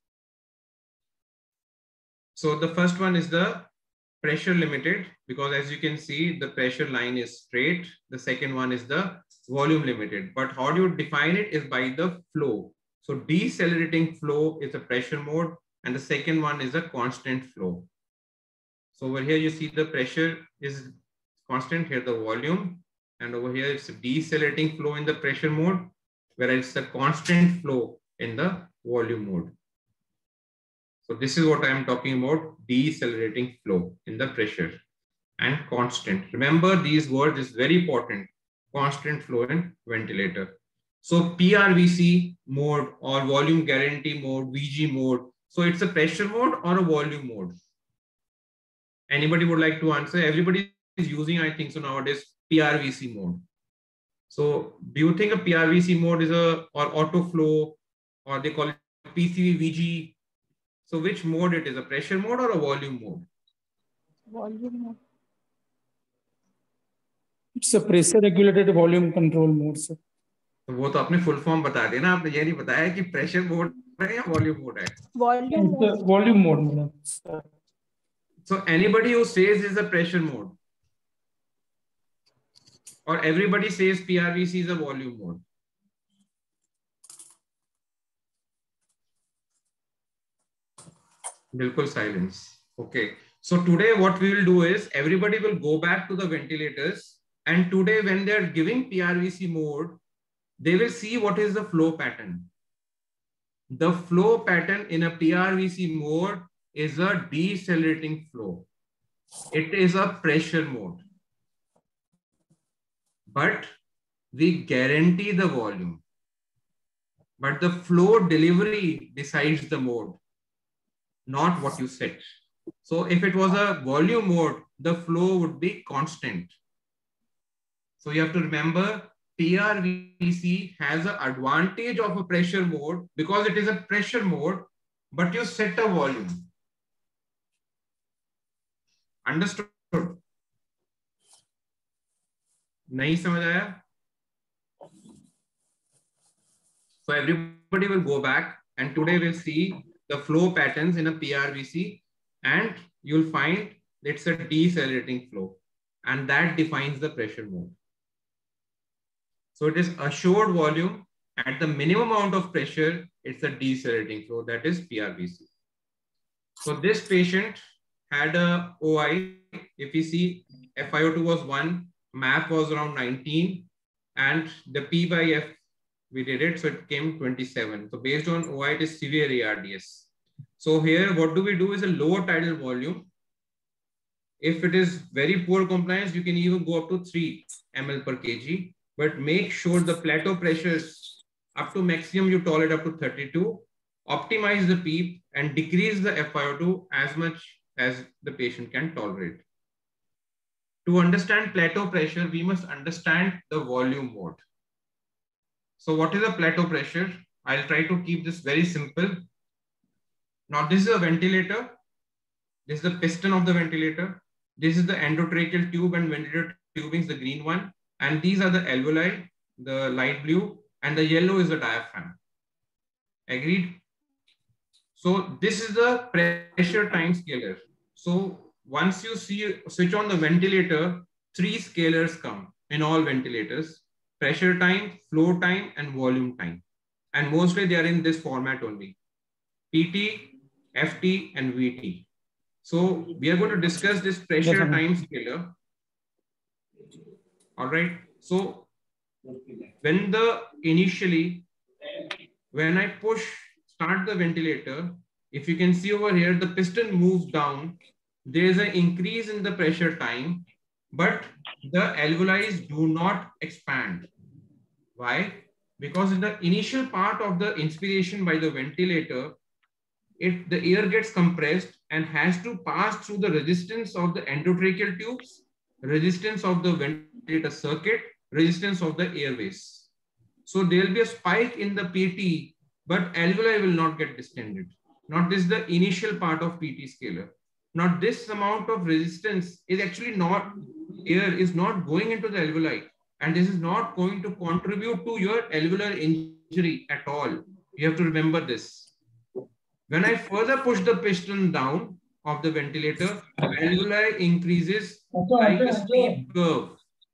So the first one is the pressure limited, because as you can see, the pressure line is straight. The second one is the volume limited. But how do you define it is by the flow. So decelerating flow is a pressure mode, and the second one is a constant flow. So over here, you see the pressure is constant, here the volume, and over here it's a decelerating flow in the pressure mode, whereas it's a constant flow in the volume mode. So this is what I am talking about, decelerating flow in the pressure and constant. Remember these words is very important, constant flow in ventilator. So PRVC mode or volume guarantee mode, VG mode. So it's a pressure mode or a volume mode? Anybody would like to answer? Everybody is using, I think so nowadays, PRVC mode. So do you think a PRVC mode is or auto flow, or they call it PCV VG? So which mode it is, a pressure mode or a volume mode? Volume mode. It's a pressure regulated volume control mode, sir. तो वो तो आपने full form बता दिया ना, आपने ये नहीं बताया कि प्रेशर मोड है या वॉल्यूम मोड है. Volume mode, sir. So anybody who says is a pressure mode, or everybody says PRVC is a volume mode? Bilkul silence. Okay. So today what we will do is everybody will go back to the ventilators, and today when they are giving PRVC mode, they will see what is the flow pattern. The flow pattern in a PRVC mode is a decelerating flow. It is a pressure mode. But we guarantee the volume. But the flow delivery decides the mode, not what you set. So if it was a volume mode, the flow would be constant. So you have to remember, PRVC has an advantage of a pressure mode because it is a pressure mode, but you set a volume. Understood? Nahi samajh aaya? So everybody will go back, and today we'll see the flow patterns in a PRVC, and you'll find it's a decelerating flow, and that defines the pressure mode. So it is assured volume at the minimum amount of pressure. It's a decelerating flow, that is PRVC. So this patient had a OI. If you see, FiO2 was 1, MAP was around 19, and the P by F, we did it, so it came 27. So based on OI, it is severe ARDS. So here, what do we do is a lower tidal volume. If it is very poor compliance, you can even go up to 3 ml per kg. But make sure the plateau pressures up to maximum you tolerate up to 32. Optimize the PEEP and decrease the FiO2 as much as the patient can tolerate. To understand plateau pressure, we must understand the volume mode. So what is a plateau pressure? I'll try to keep this very simple. Now this is a ventilator. This is the piston of the ventilator. This is the endotracheal tube and ventilator tubing is the green one. And these are the alveoli, the light blue, and the yellow is the diaphragm. Agreed? So this is the pressure time scaler. So once you switch on the ventilator, 3 scalars come in all ventilators: pressure time, flow time, and volume time. And mostly they are in this format only: PT, FT, and VT. So we are going to discuss this pressure time scaler. All right. So when I start the ventilator, if you can see over here, the piston moves down. There is an increase in the pressure time, but the alveoli do not expand. Why? Because in the initial part of the inspiration by the ventilator, the air gets compressed and has to pass through the resistance of the endotracheal tubes, resistance of the ventilator circuit, resistance of the airways. So there will be a spike in the PT, but alveoli will not get distended. Now this is the initial part of PT scalar. Now this amount of resistance is actually not, air is not going into the alveoli, and this is not going to contribute to your alveolar injury at all. You have to remember this. When I further push the piston down of the ventilator, alveoli increases like a steep curve.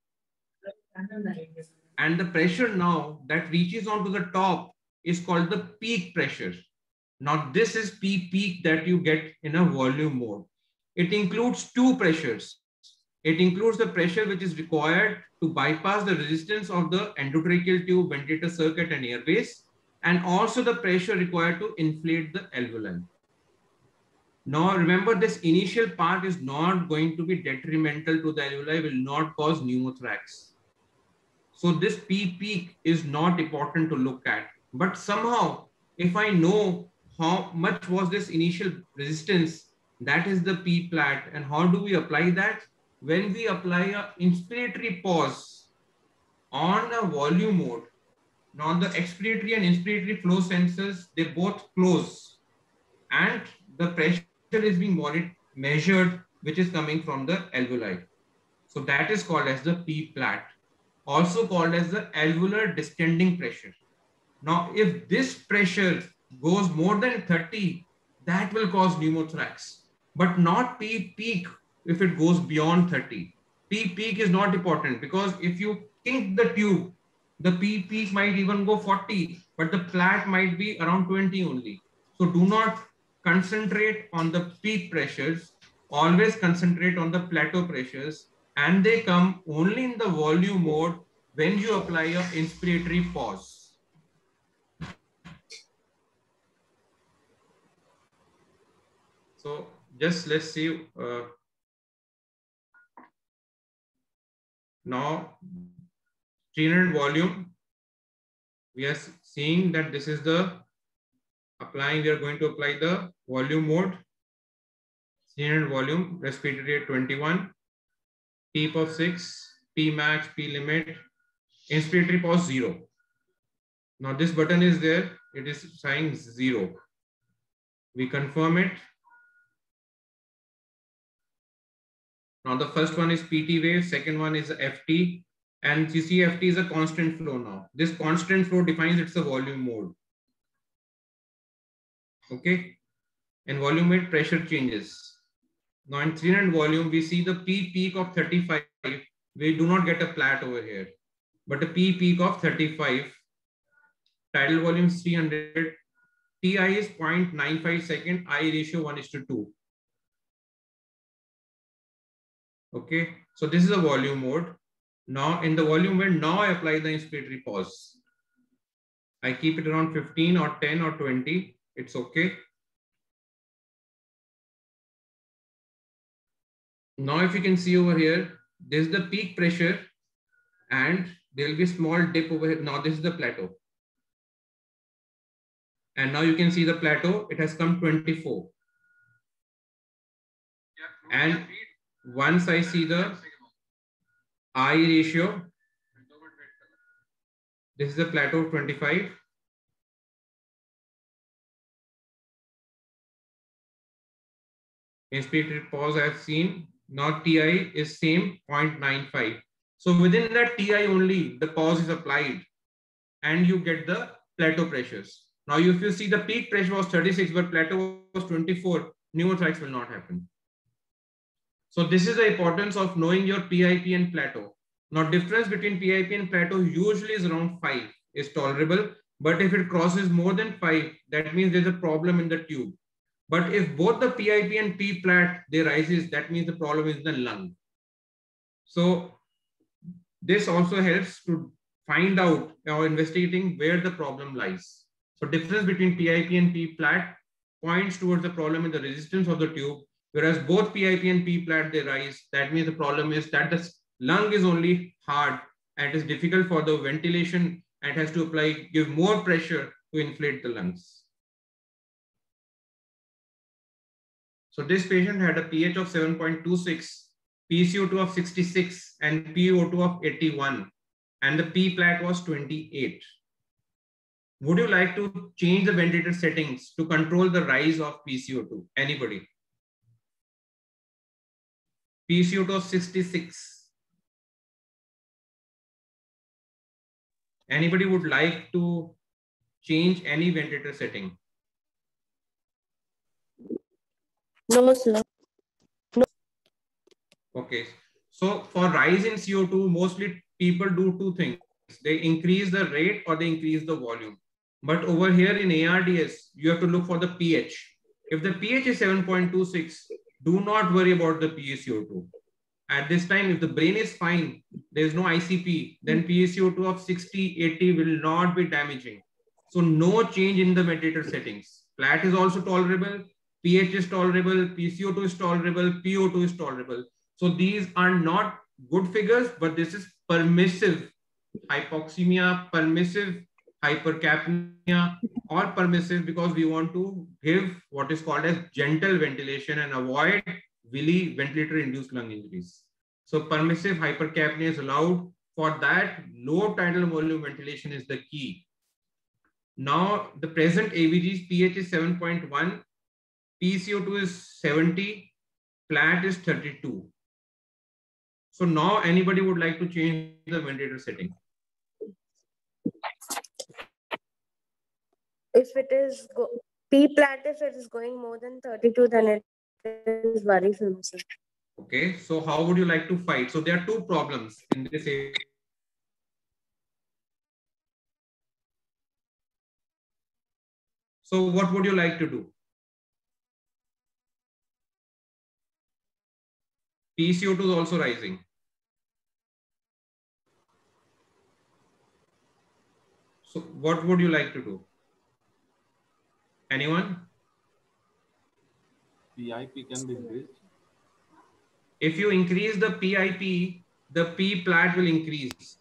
And the pressure now that reaches onto the top is called the peak pressure. Now this is peak that you get in a volume mode. It includes 2 pressures. It includes the pressure which is required to bypass the resistance of the endotracheal tube, ventilator circuit, and airways, and also the pressure required to inflate the alveoli. Now remember, this initial part is not going to be detrimental to the alveoli, will not cause pneumothorax. So this P peak is not important to look at. But somehow, if I know how much was this initial resistance, that is the P plat. And how do we apply that? When we apply an inspiratory pause on a volume mode, now the expiratory and inspiratory flow sensors, they both close, and the pressure is being measured, which is coming from the alveoli. So that is called as the P plat, also called as the alveolar distending pressure. Now, if this pressure goes more than 30, that will cause pneumothorax, but not P peak if it goes beyond 30. P peak is not important, because if you kink the tube, the P peak might even go 40, but the plat might be around 20 only. So do not concentrate on the peak pressures, always concentrate on the plateau pressures, and they come only in the volume mode when you apply an inspiratory pause. So just let's see. Now, 300 volume, we are seeing that this is the applying, we are going to apply the volume mode. 300 volume, respiratory rate 21, P of 6, P max, P limit, inspiratory pause 0. Now this button is there, it is saying 0. We confirm it. Now the first one is PT wave, second one is FT, and you see FT is a constant flow now. This constant flow defines it's a volume mode. Okay, and volume mode pressure changes. Now in 300 volume, we see the P peak of 35. We do not get a plat over here, but a P peak of 35. Tidal volume is 300. TI is 0.95 second. I ratio 1:2. Okay, so this is a volume mode. Now in the volume mode, now I apply the inspiratory pause. I keep it around 15 or 10 or 20. It's okay. Now, if you can see over here, this is the peak pressure and there will be a small dip over here. Now, this is the plateau. And now you can see the plateau, it has come 24. And once I see the I ratio, this is the plateau 25. Inspiratory pause I have seen. Now TI is same 0.95. So within that TI only, the pause is applied and you get the plateau pressures. Now, if you see the peak pressure was 36, but plateau was 24, pneumothorax will not happen. So this is the importance of knowing your PIP and plateau. Now, difference between PIP and plateau usually is around 5, is tolerable. But if it crosses more than 5, that means there's a problem in the tube. But if both the PIP and P plat, they rises, that means the problem is in the lung. So this also helps to find out or investigating where the problem lies. So difference between PIP and P plat points towards the problem in the resistance of the tube, whereas both PIP and P plat, they rise. That means the problem is that the lung is only hard and it is difficult for the ventilation and has to give more pressure to inflate the lungs. So this patient had a pH of 7.26, PCO2 of 66 and PO2 of 81 and the P plat was 28. Would you like to change the ventilator settings to control the rise of PCO2? Anybody? PCO2 of 66. Anybody would like to change any ventilator setting? No, sir. Okay. So for rise in CO2, mostly people do two things. They increase the rate or they increase the volume. But over here in ARDS, you have to look for the pH. If the pH is 7.26, do not worry about the PaCO2. At this time, if the brain is fine, there is no ICP, then PaCO2 of 60, 80 will not be damaging. So no change in the ventilator settings. Plat is also tolerable, pH is tolerable, PCO2 is tolerable, PO2 is tolerable. So these are not good figures, but this is permissive hypoxemia, permissive hypercapnia, or permissive because we want to give what is called as gentle ventilation and avoid Willi ventilator-induced lung injuries. So permissive hypercapnia is allowed. For that, low tidal volume ventilation is the key. Now, the present AVG's pH is 7.1, PCO2 is 70, plat is 32. So now anybody would like to change the ventilator setting? If it is P plat, if it is going more than 32, then it is worrisome, sir. Okay, so how would you like to fight? So there are two problems in this area. So what would you like to do? PCO2 is also rising. So what would you like to do? Anyone? PIP can be increased. If you increase the PIP, the P plat will increase.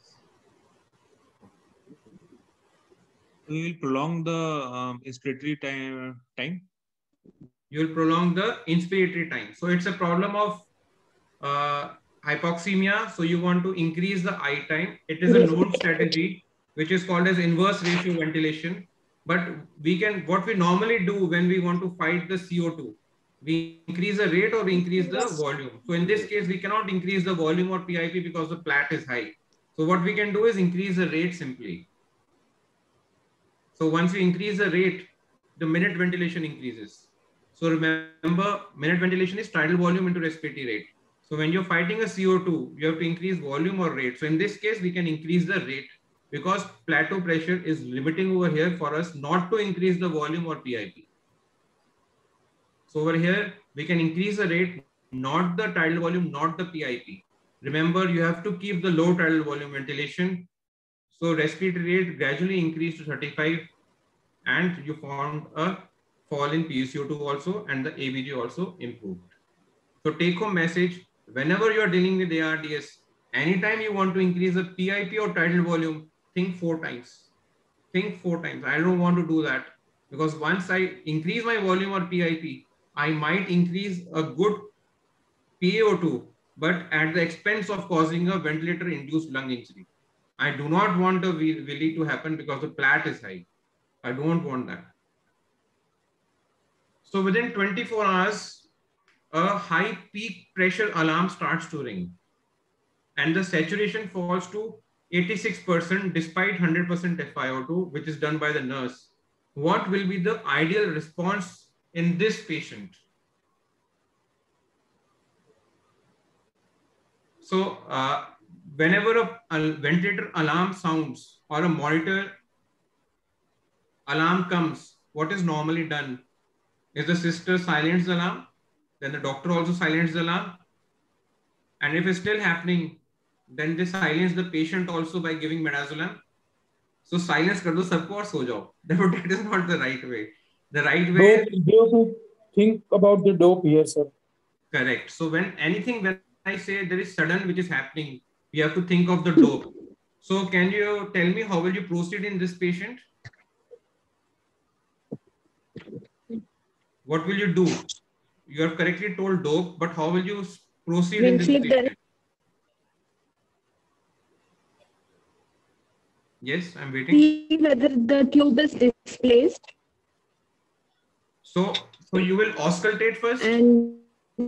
We will prolong the inspiratory time. You will prolong the inspiratory time. So it's a problem of hypoxemia. So you want to increase the I time. It is a known strategy, which is called as inverse ratio ventilation. But what we normally do when we want to fight the CO2, we increase the rate or we increase the volume. So in this case, we cannot increase the volume or PIP because the plat is high. So what we can do is increase the rate simply. So once you increase the rate, the minute ventilation increases. So remember, minute ventilation is tidal volume into respiratory rate. So when you're fighting a CO2, you have to increase volume or rate. So in this case, we can increase the rate because plateau pressure is limiting over here for us not to increase the volume or PIP. So over here, we can increase the rate, not the tidal volume, not the PIP. Remember, you have to keep the low tidal volume ventilation. So respiratory rate gradually increased to 35 and you found a fall in PCO2 also and the AVG also improved. So take home message, whenever you are dealing with ARDS, anytime you want to increase the PIP or tidal volume, think 4 times. Think 4 times. I don't want to do that because once I increase my volume or PIP, I might increase a good PaO2, but at the expense of causing a ventilator-induced lung injury. I do not want a Willi to happen because the plat is high. I don't want that. So within 24 hours, a high peak pressure alarm starts to ring. and the saturation falls to 86% despite 100% FiO2, which is done by the nurse, what will be the ideal response in this patient? So whenever a ventilator alarm sounds or a monitor alarm comes, what is normally done? Is the sister silence the alarm? Then the doctor also silences the alarm. And if it's still happening, then they silence the patient also by giving midazolam. So silence kar do sabko aur so jao. Therefore, that is not the right way. The right way. You have to think about the dope here, sir. Correct. So when I say there is sudden which is happening, we have to think of the dope. So can you tell me how will you proceed in this patient? What will you do? You have correctly told dope, but how will you proceed in this patient? Yes, I'm waiting. See whether the tube is displaced. So you will auscultate first? And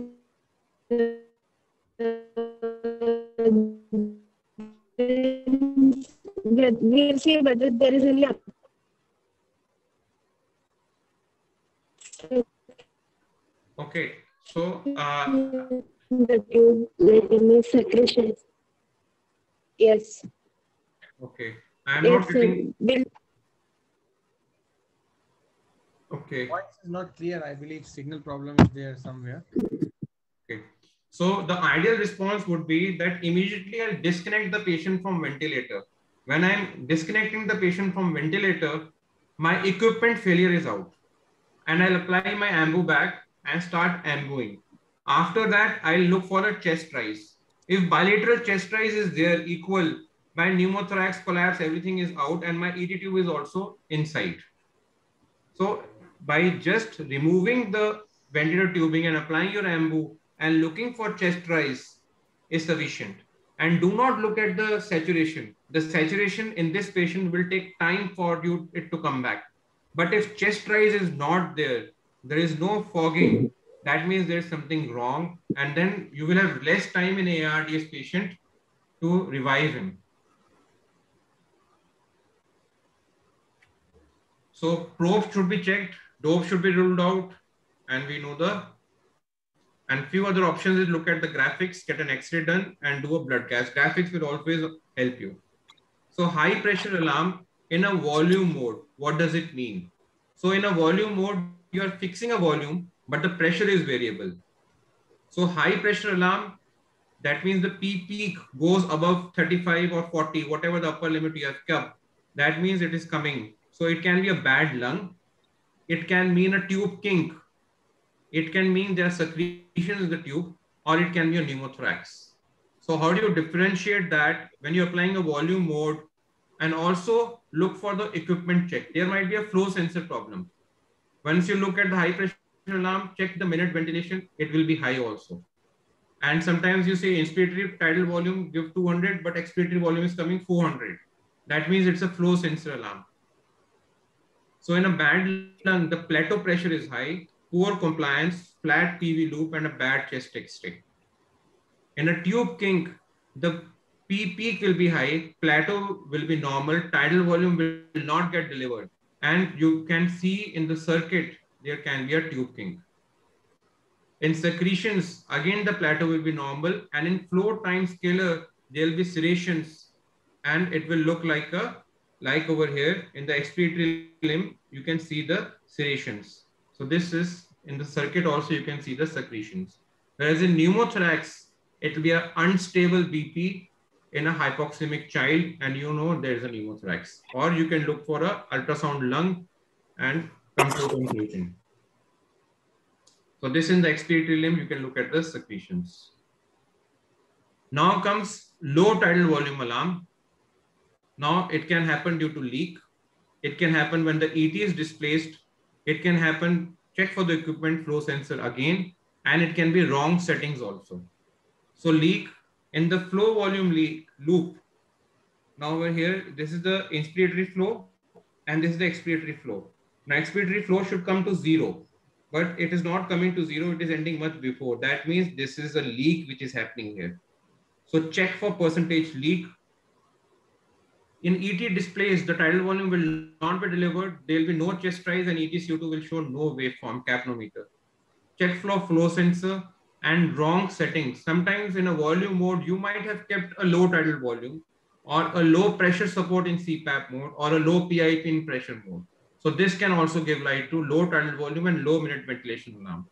we'll see whether there is any. Okay, so the tube, like any secretions. Yes. Okay, I am not getting. Okay. Voice is not clear. I believe signal problem is there somewhere. Okay. So the ideal response would be that immediately I'll disconnect the patient from ventilator. When I'm disconnecting the patient from ventilator, my equipment failure is out. And I'll apply my ambu bag and start ambuing. After that, I'll look for a chest rise. If bilateral chest rise is there equal, my pneumothorax collapse, everything is out and my ET tube is also inside. So by just removing the ventilator tubing and applying your ambu and looking for chest rise is sufficient. And do not look at the saturation. The saturation in this patient will take time for it to come back. But if chest rise is not there, there is no fogging, that means there's something wrong. And then you will have less time in ARDS patient to revive him. So probe should be checked, dope should be ruled out, and we know and few other options is look at the graphics, get an X-ray done and do a blood gas. Graphics will always help you. So high pressure alarm in a volume mode, what does it mean? So in a volume mode, you are fixing a volume, but the pressure is variable. So high pressure alarm, that means the P peak goes above 35 or 40, whatever the upper limit you have kept. That means it is coming. So it can be a bad lung. It can mean a tube kink. It can mean there are secretions in the tube, or it can be a pneumothorax. So how do you differentiate that when you're applying a volume mode? And also look for the equipment check. There might be a flow sensor problem. Once you look at the high pressure alarm, check the minute ventilation, it will be high also. And sometimes you say inspiratory tidal volume, give 200, but expiratory volume is coming 400. That means it's a flow sensor alarm. So in a bad lung, the plateau pressure is high, poor compliance, flat PV loop, and a bad chest X-ray. In a tube kink, the P peak will be high, plateau will be normal, tidal volume will not get delivered. And you can see in the circuit, there can be a tube kink. In secretions, again, the plateau will be normal. And in flow time scalar, there will be serrations. And it will look like over here in the expiratory limb, you can see the serrations. So this is in the circuit also, you can see the secretions. Whereas in pneumothorax, it will be an unstable BP in a hypoxemic child, and you know there is a pneumothorax. Or you can look for a ultrasound lung and come to a conclusion. So this in the expiratory limb, you can look at the secretions. Now comes low tidal volume alarm. Now it can happen due to leak. It can happen when the ET is displaced. It can happen, check for the equipment flow sensor again, and it can be wrong settings also. So leak in the flow volume loop. Now over here, this is the inspiratory flow and this is the expiratory flow. Now expiratory flow should come to 0, but it is not coming to 0. It is ending much before. That means this is a leak which is happening here. So check for percentage leak. In ET displays, the tidal volume will not be delivered. There will be no chest rise and ETCO2 will show no waveform capnometer. Check for flow sensor and wrong settings. Sometimes in a volume mode, you might have kept a low tidal volume or a low pressure support in CPAP mode or a low PIP in pressure mode. So this can also give light to low tidal volume and low minute ventilation alarm.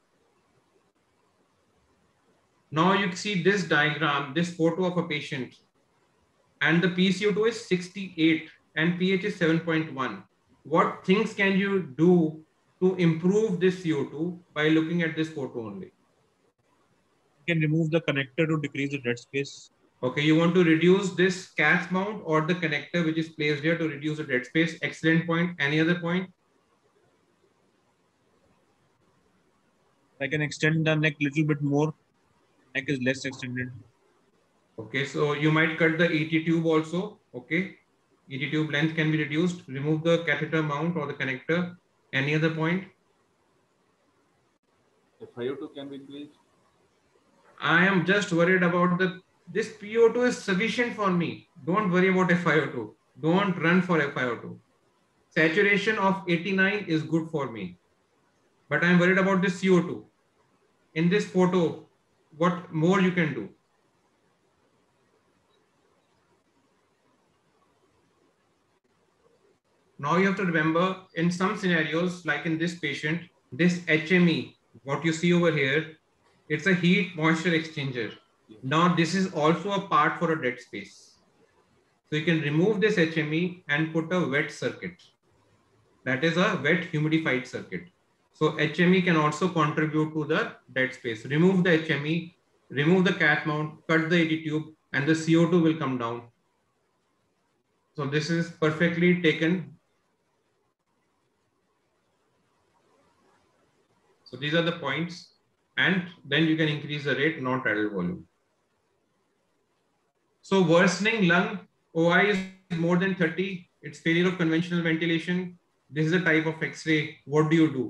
Now you see this diagram, this photo of a patient, and the PCO2 is 68 and pH is 7.1. What things can you do to improve this CO2 by looking at this photo only? You can remove the connector to decrease the dead space. Okay, you want to reduce this CAS mount or the connector which is placed here to reduce the dead space. Excellent point. Any other point? I can extend the neck a little bit more. Neck is less extended. Okay, so you might cut the ET tube also. Okay, ET tube length can be reduced. Remove the catheter mount or the connector. Any other point? FiO2 can be increased. I am just worried about this PO2 is sufficient for me. Don't worry about FiO2. Don't run for FiO2. Saturation of 89 is good for me. But I'm worried about this CO2. In this photo, what more you can do? Now you have to remember in some scenarios, like in this patient, this HME, what you see over here, it's a heat moisture exchanger. Now this is also a part for a dead space. So you can remove this HME and put a wet circuit. That is a wet humidified circuit. So HME can also contribute to the dead space. Remove the HME, remove the cat mount, cut the AT tube, and the CO2 will come down. So this is perfectly taken. So these are the points, and then you can increase the rate, not tidal volume. So worsening lung, OI is more than 30. It's failure of conventional ventilation. This is a type of X-ray. What do you do?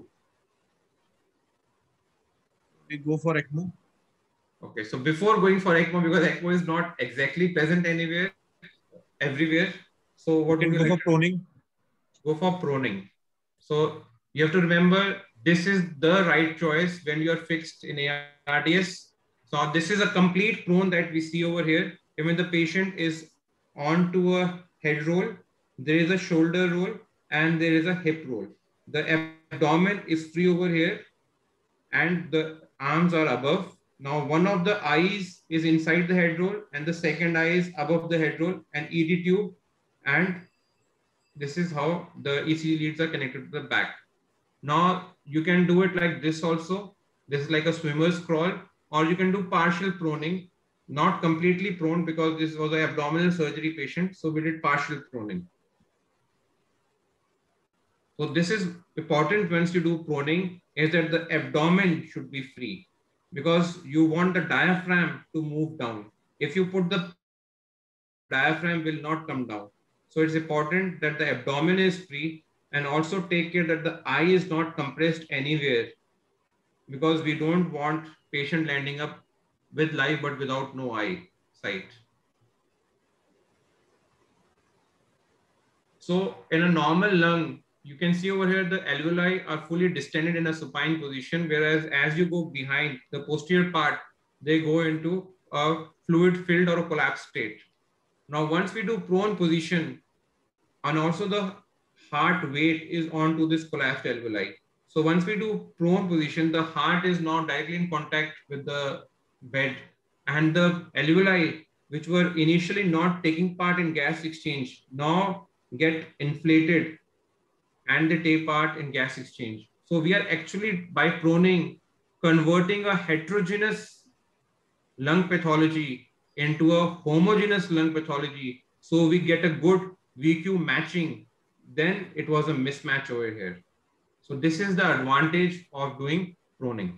We go for ECMO. Okay, so before going for ECMO, because ECMO is not exactly present anywhere, everywhere. So what do you go for proning? Go for proning. So you have to remember, this is the right choice when you are fixed in ARDS. So this is a complete prone that we see over here. When the patient is onto a head roll, there is a shoulder roll and there is a hip roll. The abdomen is free over here and the arms are above. Now one of the eyes is inside the head roll and the second eye is above the head roll and ET tube, and this is how the ECG leads are connected to the back. Now you can do it like this also. This is like a swimmer's crawl, or you can do partial proning, not completely prone because this was an abdominal surgery patient. So we did partial proning. So this is important once you do proning, is that the abdomen should be free because you want the diaphragm to move down. If you put the diaphragm will not come down. So it's important that the abdomen is free, and also take care that the eye is not compressed anywhere, because we don't want patient landing up with life but without no eye sight. So in a normal lung, you can see over here the alveoli are fully distended in a supine position, whereas as you go behind the posterior part, they go into a fluid filled or a collapsed state. Now once we do prone position, and also the heart weight is onto this collapsed alveoli. So once we do prone position, the heart is now directly in contact with the bed, and the alveoli, which were initially not taking part in gas exchange, now get inflated and they take part in gas exchange. So we are actually, by proning, converting a heterogeneous lung pathology into a homogeneous lung pathology. So we get a good VQ matching. Then it was a mismatch over here. So this is the advantage of doing proning.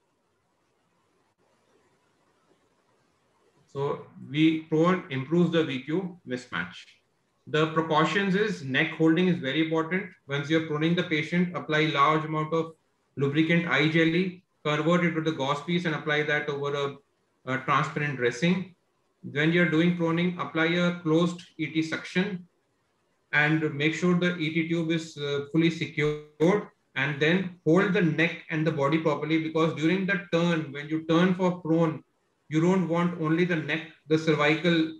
So we prone improves the VQ mismatch. The precautions is neck holding is very important. Once you're proning the patient, apply large amount of lubricant eye jelly, convert it to the gauze piece and apply that over a transparent dressing. When you're doing proning, apply a closed ET suction and make sure the ET tube is fully secured, and then hold the neck and the body properly, because during the turn, when you turn for prone, you don't want only the neck, the cervical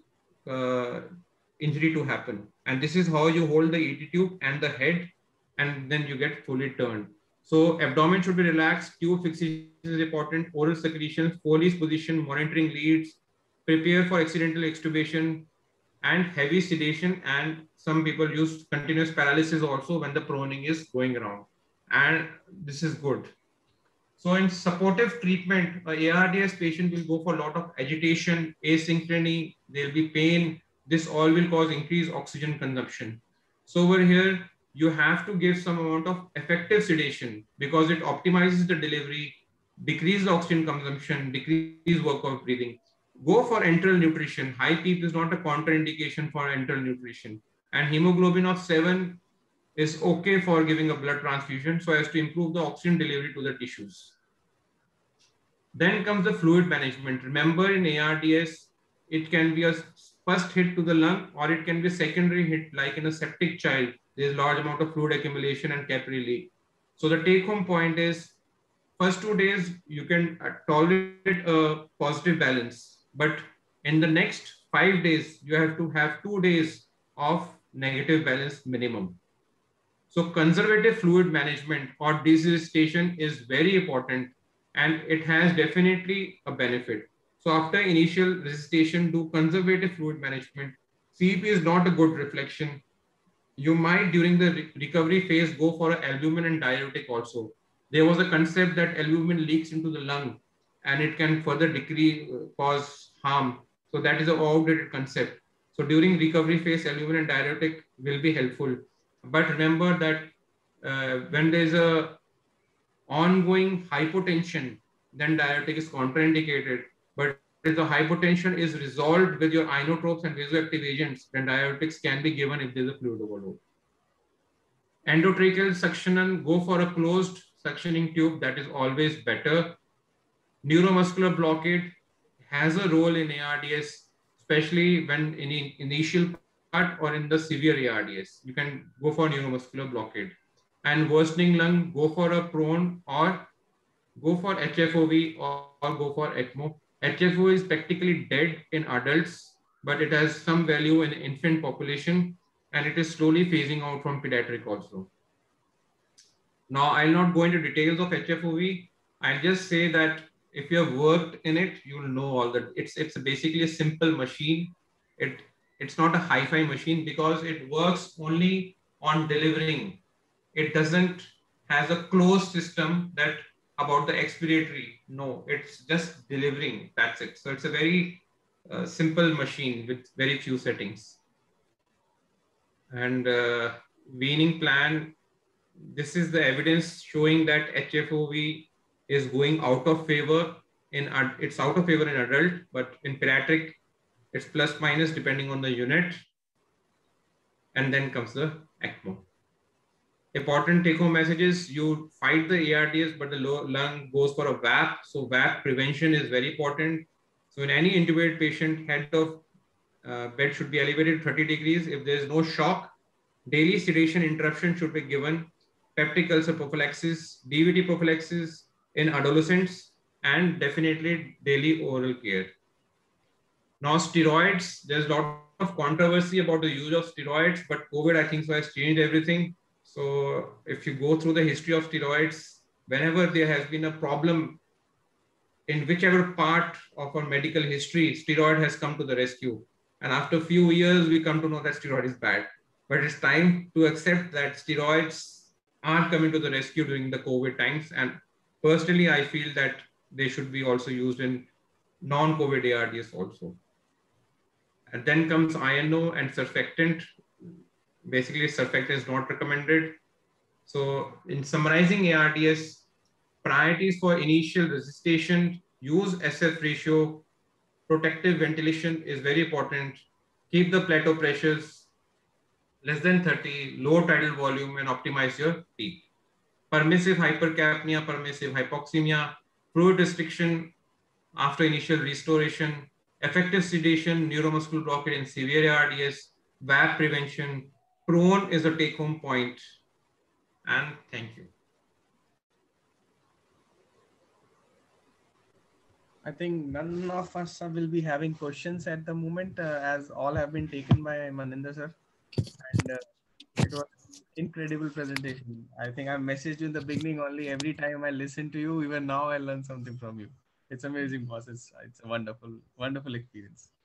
injury to happen. And this is how you hold the ET tube and the head, and then you get fully turned. So abdomen should be relaxed, tube fixation is important, oral secretions, Foley's position, monitoring leads, prepare for accidental extubation, and heavy sedation. And some people use continuous paralysis also when the proning is going around. And this is good. So in supportive treatment, a ARDS patient will go for a lot of agitation, asynchrony, there'll be pain. This all will cause increased oxygen consumption. So over here, you have to give some amount of effective sedation because it optimizes the delivery, decrease the oxygen consumption, decrease work-off breathing. Go for enteral nutrition. High PEEP is not a contraindication for enteral nutrition. And hemoglobin of 7 is okay for giving a blood transfusion so as to improve the oxygen delivery to the tissues. Then comes the fluid management. Remember, in ARDS, it can be a first hit to the lung or it can be a secondary hit, like in a septic child. There's a large amount of fluid accumulation and capillary leak. So the take-home point is, first 2 days, you can tolerate a positive balance. But in the next 5 days, you have to have 2 days of negative balance minimum. So conservative fluid management or desiccation is very important, and it has definitely a benefit. So after initial resuscitation, do conservative fluid management. CEP is not a good reflection. You might, during the recovery phase, go for an albumin and diuretic also. There was a concept that albumin leaks into the lung and it can further cause harm. So that is an outdated concept. So during recovery phase, albumin and diuretic will be helpful. But remember that when there's a ongoing hypotension, then diuretic is contraindicated. But if the hypotension is resolved with your inotropes and vasoactive agents, then diuretics can be given if there's a fluid overload. Endotracheal suctioning, go for a closed suctioning tube. That is always better. Neuromuscular blockade has a role in ARDS, especially when in initial part or in the severe ARDS. You can go for neuromuscular blockade. And worsening lung, go for a prone or go for HFOV or go for ECMO. HFO is practically dead in adults, but it has some value in infant population, and it is slowly phasing out from pediatric also. Now, I'll not go into details of HFOV. I'll just say that if you have worked in it, you'll know all that. It's basically a simple machine. It's not a hi-fi machine because it works only on delivering. It doesn't has a closed system that about the expiratory. No, it's just delivering. That's it. So it's a very simple machine with very few settings. And weaning plan, this is the evidence showing that HFOV is going out of favor it's out of favor in adult, but in pediatric, it's plus minus depending on the unit. And then comes the ECMO. Important take-home messages: you fight the ARDS, but the lung goes for a VAP. So VAP prevention is very important. So in any intubated patient, head of bed should be elevated 30 degrees. If there is no shock, daily sedation interruption should be given. Peptic ulcer prophylaxis, DVT prophylaxis in adolescents, and definitely daily oral care. Now steroids, there's a lot of controversy about the use of steroids, but COVID, I think, so has changed everything. So if you go through the history of steroids, whenever there has been a problem in whichever part of our medical history, steroid has come to the rescue. And after a few years, we come to know that steroid is bad. But it's time to accept that steroids are coming to the rescue during the COVID times. And personally, I feel that they should be also used in non-COVID ARDS also. And then comes INO and surfactant. Basically, surfactant is not recommended. So in summarizing ARDS, priorities for initial resuscitation, use SF ratio, protective ventilation is very important. Keep the plateau pressures less than 30, low tidal volume, and optimize your PEEP. Permissive hypercapnia, permissive hypoxemia, fluid restriction after initial restoration, effective sedation, neuromuscular blockade in severe ARDS, VAP prevention, prone is a take-home point. And thank you. I think none of us will be having questions at the moment, as all have been taken by Maninder sir. And it was incredible presentation. I think I messaged you in the beginning only. Every time I listen to you, even now I learn something from you. It's amazing, boss. It's a wonderful, wonderful experience.